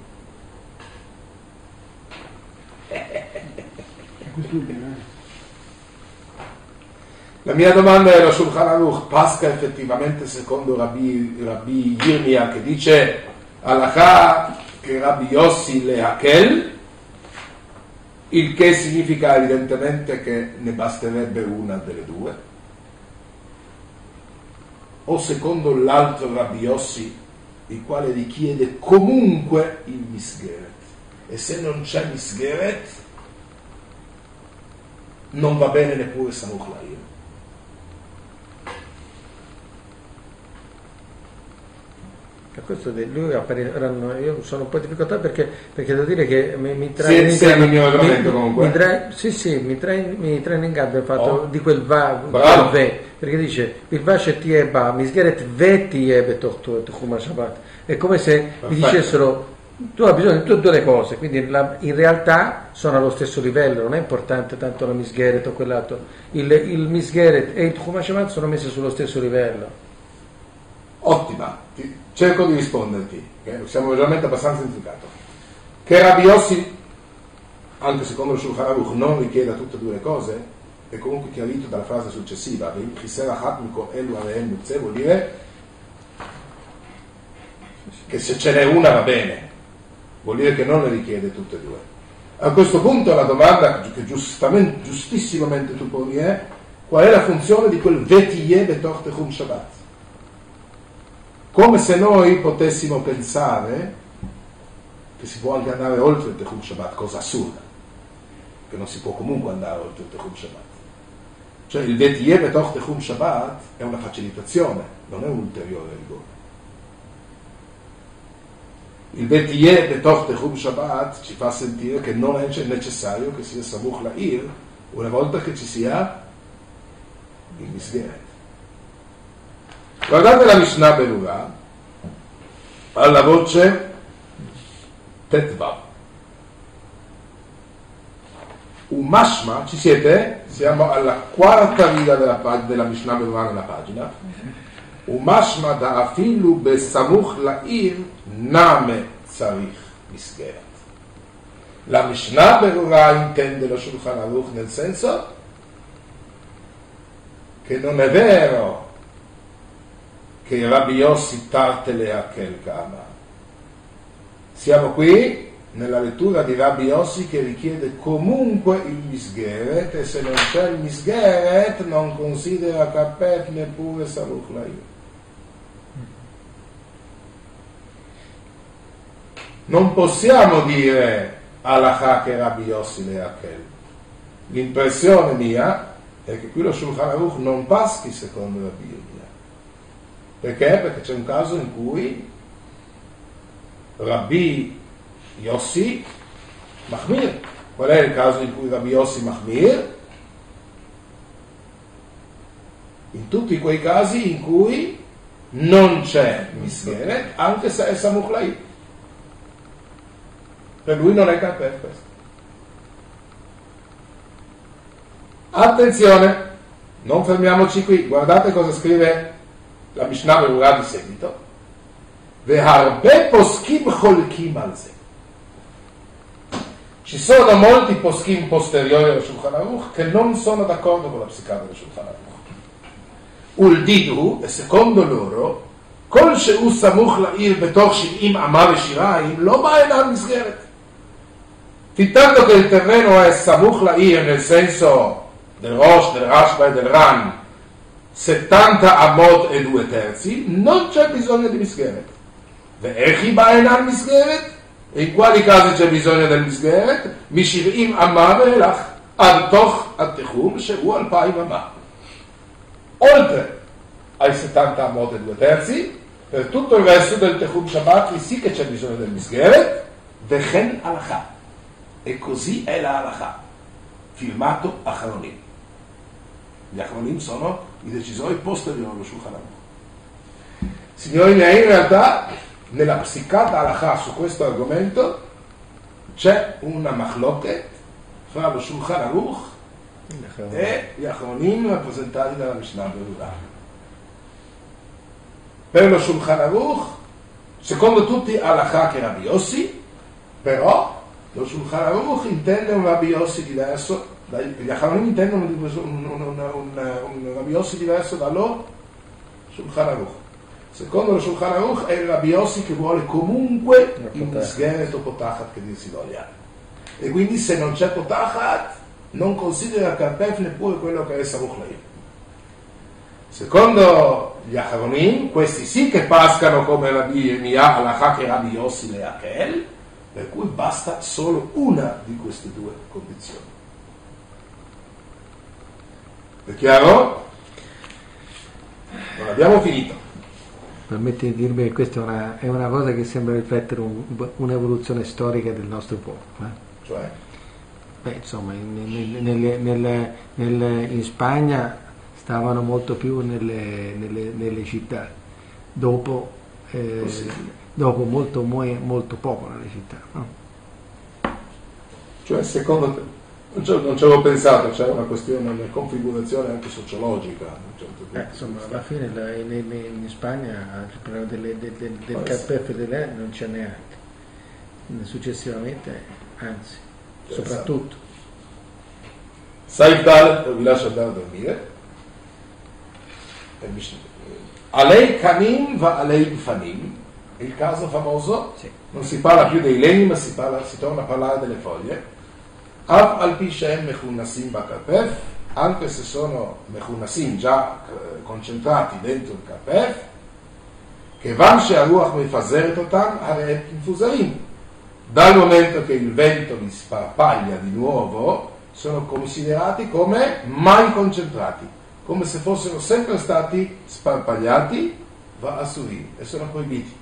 La mia domanda è: lo Shulchan Aruch pasca effettivamente secondo Rabbi, Rabbi Yirmiyah, che dice Halakha che Rabbi Yossi le hakel, il che significa evidentemente che ne basterebbe una delle due, o secondo l'altro Rabbi Yossi, il quale richiede comunque il misgeret, e se non c'è misgeret non va bene neppure Samuch La'ir. A questo di lui appariranno, io sono un po' in difficoltà perché, perché devo dire che mi, mi trae Sì, in sì, il mio argomento comunque. Mi trae, sì, sì, mi trae, mi trae in gabbia il fatto Oh. di quel va, Bravo. quel ve, perché dice il va shetieba misgeret ve tiebe tohtu Chuma Shabbat. È come se Perfetto. mi dicessero tu hai bisogno di tutte e due le cose, quindi la, in realtà sono allo stesso livello, non è importante tanto la misgeret o quell'altro. Il, il misgeret e il Chuma Shabbat sono messi sullo stesso livello. Ottima, ti- cerco di risponderti, che siamo veramente abbastanza intricato. Che Rabbi Yossi, anche secondo il Shulchan Aruch, non richieda tutte e due le cose, è comunque chiarito dalla frase successiva, vuol dire che se ce n'è una va bene, vuol dire che non le richiede tutte e due. A questo punto la domanda che giustamente, giustissimamente tu poni è: qual è la funzione di quel vetiye betoch techum Shabbat? Come se noi potessimo pensare che si può anche andare oltre il Techum Shabbat, cosa assurda, che non si può comunque andare oltre il Techum Shabbat. Cioè il vetiye betoch techum Shabbat è una facilitazione, non è un ulteriore rigore. Il vetiye betoch techum Shabbat ci fa sentire che non è necessario che sia Samuch La'ir una volta che ci sia il misgeret. Guardate la Mishnah Berurah alla voce Tetvav. Un mashma, ci siete? Siamo alla quarta riga della, della Mishnah Berurah nella pagina. Un mashma da afilu besamuch la'ir name tzarich misgeret. La Mishnah Berurah intende lo Shulchan Aruch nel senso che non è vero che Rabbi Yossi tartele a quel kama. Siamo qui nella lettura di Rabbi Yossi che richiede comunque il misgeret, e se non c'è il misgeret non considera kapet neppure Samuch La'ir. Non possiamo dire halakha che Rabbi Yossi le akel. L'impressione mia è che qui lo Shulchan Aruch non paschi secondo la Bibbia. Perché? Perché c'è un caso in cui Rabbi Yossi Mahmir. Qual è il caso in cui Rabbi Yossi Mahmir? In tutti quei casi in cui non c'è misgeret, anche se è Samuch La'ir. Per lui non è kapet questo. Attenzione, non fermiamoci qui, guardate cosa scrive la Mishnah Berurah di seguito. Ve'harbe poskim cholkim al ze. Ci sono molti poskim posteriori allo Shulchan Aruch che non sono d'accordo con la psicata del Shulchan Aruch. Uldidu, e secondo loro, kol she'u samuch la'ir betoch shiv'im amah ve'shirayim lo ba'enav misgeret. Fintanto che il terreno è samuch la'ir nel senso del Rosh, del Rashba e del Ran, settanta amot e due terzi, non c'è bisogno di misgeret. Ve'echi ba'enav misgeret? E in quali casi c'è bisogno del misgeret? Mishiv'im amah ve'elach ad toch ad techum she'u alpaim amah. Oltre ai settanta amot e due terzi, per tutto il resto del Techum Shabbat sì che c'è bisogno del misgeret, vechen halakha. E così è la halakha, firmato Achronim. Gli Achronim sono i decisori posteriori allo Shulchan Aruch. Signori miei, in realtà nella psicata halakha su questo argomento c'è una machloket fra lo Shulchan Aruch e gli Achronim rappresentati dalla Mishnah Berurah. Per lo Shulchan Aruch, secondo tutti halakha che Rabbi Yossi, però lo Shulchan Aruch intende un Rabbi Yossi diverso, gli Achronim intendono un, un, un, un, un Rabbi Yossi diverso dallo Shulchan Aruch. Secondo lo Shulchan Aruch è il Rabbi Yossi che vuole comunque il misgeret o potachat che dir si voglia. E quindi se non c'è potachat non considera kapef neppure quello che è Samuch La'ir. Secondo gli Acharonim, questi sì che passano come Rabbi Yirmiyah Halakha che Rabbi Yossi le Akel, per cui basta solo una di queste due condizioni. È chiaro? Non abbiamo finito. Permetti di dirmi che questa è una, è una cosa che sembra riflettere un, un'evoluzione storica del nostro popolo. Eh? Cioè? Beh, insomma, in, nelle, nelle, nelle, in Spagna stavano molto più nelle, nelle, nelle città, dopo, eh, dopo molto, molto poco nelle città. No? Cioè, secondo te, non ci avevo pensato, c'è una questione, una configurazione anche sociologica. Certo eh, insomma, alla fine la, in, in Spagna il problema delle, del, del, del caffè e delle non c'è neanche. Successivamente, anzi, soprattutto. Saif Dalet, vi lascio andare a dormire. Alei Kanim va Alei Fanim, il caso famoso, sì. Non si parla più dei legni ma si, parla, si torna a parlare delle foglie. Av al Pishem Mechunnasim Bakapef, anche se sono Mechunnasim già concentrati dentro il Kapef, che Van She'aruach Mefazeret Otam Hareet Infusarim, dal momento che il vento li sparpaglia di nuovo, sono considerati come mai concentrati, come se fossero sempre stati sparpagliati, va a surim, e sono proibiti.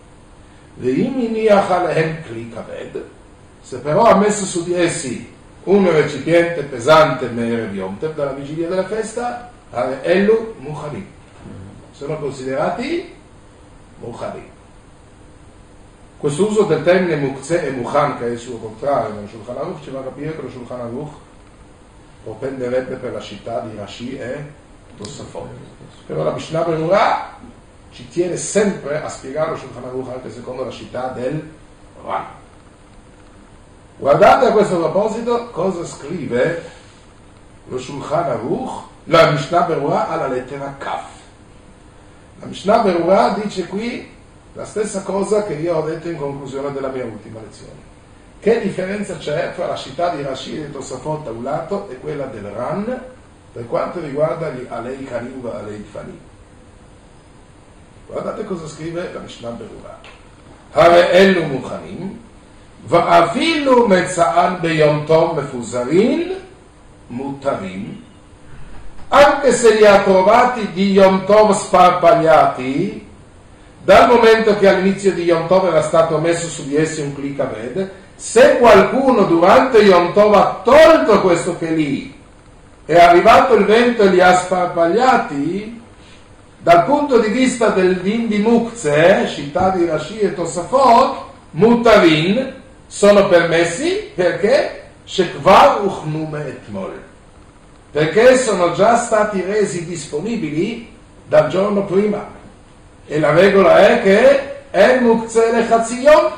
Se però ha messo su di essi un recipiente pesante Me'erev Yom Tov, dalla vigilia della festa, Elu Mucharim, sono considerati Mucharim. Questo uso del termine Muktzeh e Mukhan, che è il suo contrario nel Shulchan Aruch, ci va a capire che lo Shulchan Aruch propenderebbe per la città di Rashi e Tosafot. Però la Mishnah Berurah ci tiene sempre a spiegare lo Shulchan Aruch anche secondo la città del Ran. Guardate a questo proposito cosa scrive lo Shulchan Aruch, la Mishnah Berurah alla lettera Kaf. La Mishnah Berurah dice qui la stessa cosa che io ho detto in conclusione della mia ultima lezione. Che differenza c'è fra la città di Rashi e di Tosafot da un lato e quella del Ran per quanto riguarda gli Alei Kanim e Alei Fanim? Guardate cosa scrive la Mishnah Berurah. Hare Elu Muchanim Va'afilu Metza'an Beyom Tov Mefuzarin Mutarim, anche se li ha trovati di Yom Tov sparpagliati, dal momento che all'inizio di Yom Tov era stato messo su di essi un Kli Kaved, se qualcuno durante Yom Tov ha tolto questo Kli, è arrivato il vento e li ha sparpagliati, dal punto di vista del din di Muktzeh, città di Rashi e Tosafot, Mutarin, sono permessi perché Shekvar Uchnume Etmol, perché sono già stati resi disponibili dal giorno prima. E la regola è che è il Muktzeh Lechazion.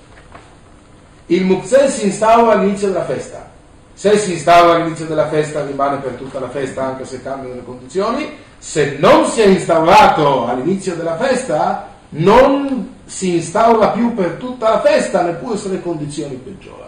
Il Muktzeh si instaura all'inizio della festa. Se si instaura all'inizio della festa rimane per tutta la festa anche se cambiano le condizioni. Se non si è instaurato all'inizio della festa non si instaura più per tutta la festa, neppure se le condizioni peggiorano.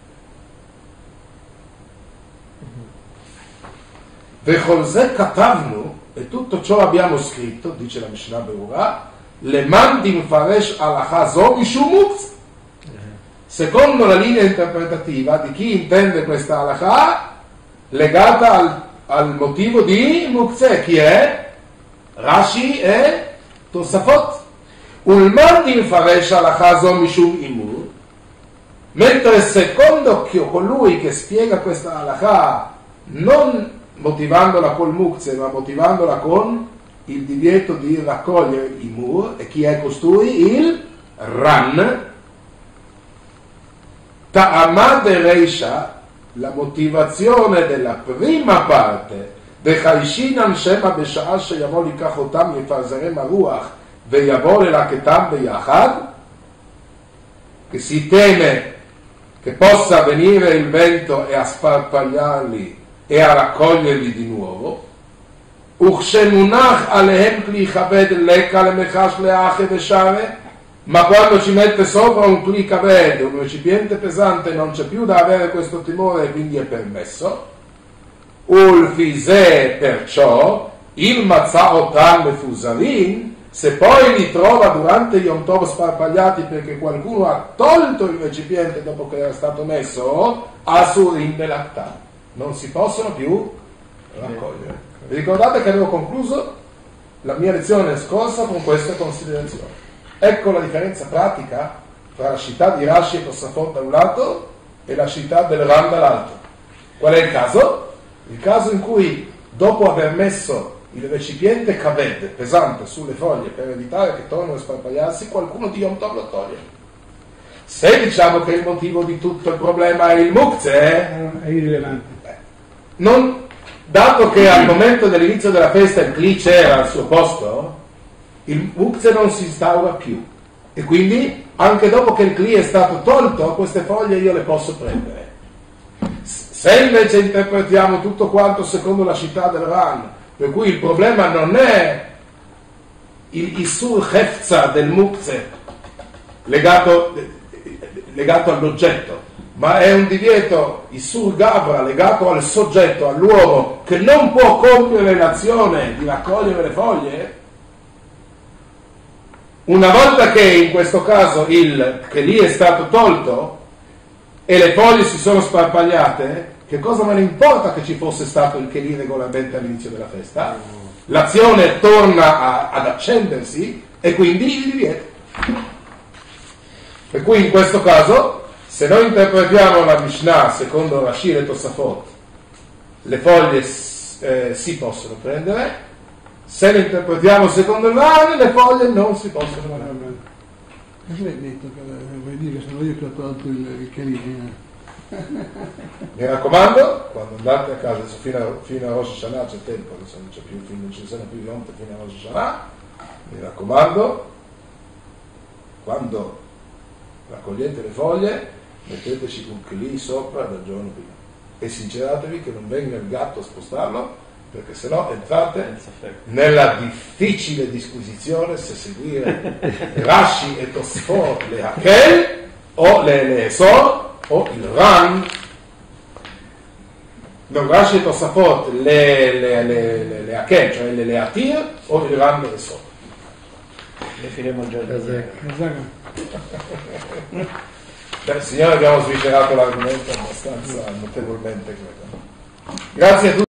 Vecholze katavnu, e tutto ciò abbiamo scritto, dice la Mishnah Berurah, le mandim faresh alacha zo mishum muktzeh, secondo la linea interpretativa di chi intende questa alacha legata al, al motivo di Muktzeh. Chi è? Rashi e Tosafot. Un mandim faresh alacha zo mishum imur, mentre secondo colui che spiega questa alacha non motivandola col Muktzeh ma motivandola con il divieto di raccogliere i mur, e chi è costui? Il Ran. Ta'amad Reisha, la motivazione della prima parte, Bechaishinan Shema Besha'a Sheyavo Likach Otam Mifazarem Haruach Veyavo Lelaketam Beyachad, che si teme che possa venire il vento e a sparpagliarli e a raccoglierli di nuovo. Uchshemunach alehem kli chaved leka lemechash leache veshare, ma quando ci mette sopra un kli chaved, un recipiente pesante, non c'è più da avere questo timore e quindi è permesso. Ulfise, perciò il mazzao le fusarin, se poi li trova durante gli Yom Tov sparpagliati perché qualcuno ha tolto il recipiente dopo che era stato messo, asurin belacta, non si possono più raccogliere. Vi ricordate che avevo concluso la mia lezione scorsa con queste considerazioni? Ecco la differenza pratica tra la città di Rashi e Tosafot da un lato e la città del Ram dall'altro. Qual è il caso? Il caso in cui dopo aver messo il recipiente kaved, pesante, sulle foglie per evitare che tornino a sparpagliarsi, qualcuno di Yom Tov lo toglie. Se diciamo che il motivo di tutto il problema è il muktzeh, È irrilevante. non, dato che al momento dell'inizio della festa il Kli c'era al suo posto, il muktzeh non si instaura più. E quindi, anche dopo che il Kli è stato tolto, queste foglie io le posso prendere. Se invece interpretiamo tutto quanto secondo la città del Ran, per cui il problema non è il Isur Hefza del muktzeh legato, legato all'oggetto, ma è un divieto Isur Gavra legato al soggetto, all'uomo, che non può compiere l'azione di raccogliere le foglie. Una volta che in questo caso il che lì è stato tolto e le foglie si sono sparpagliate, che cosa me ne importa che ci fosse stato il che lì regolarmente all'inizio della festa? L'azione torna a, ad accendersi e quindi il divieto. Per cui in questo caso, se noi interpretiamo la Mishnah secondo Rashi e Tosafot, le foglie eh, si possono prendere, se le interpretiamo secondo il Ran, le foglie non si possono prendere. Cosa hai detto? Vuoi dire che sono io che ho tolto il, il Kelly? Mi raccomando, quando andate a casa, adesso fino a, fino a Rosh Hashanah c'è tempo, adesso non c'è più, non ci sono più Yom Tov fino a Rosh Hashanah, mi raccomando, quando raccogliete le foglie, metteteci un chili sopra dal giorno prima e sinceratevi che non venga il gatto a spostarlo, perché sennò entrate nella difficile disquisizione se seguire Rashi e Tosfot, le Hakel o le, le Esor o il Ran. Non Rashi e Tosafot, le, le, le, le, le Hakel, cioè le, le Atir o il Ran e le Esor. Ne finiremo già di Beh, signore, abbiamo sviscerato l'argomento abbastanza notevolmente, credo. Grazie a tutti.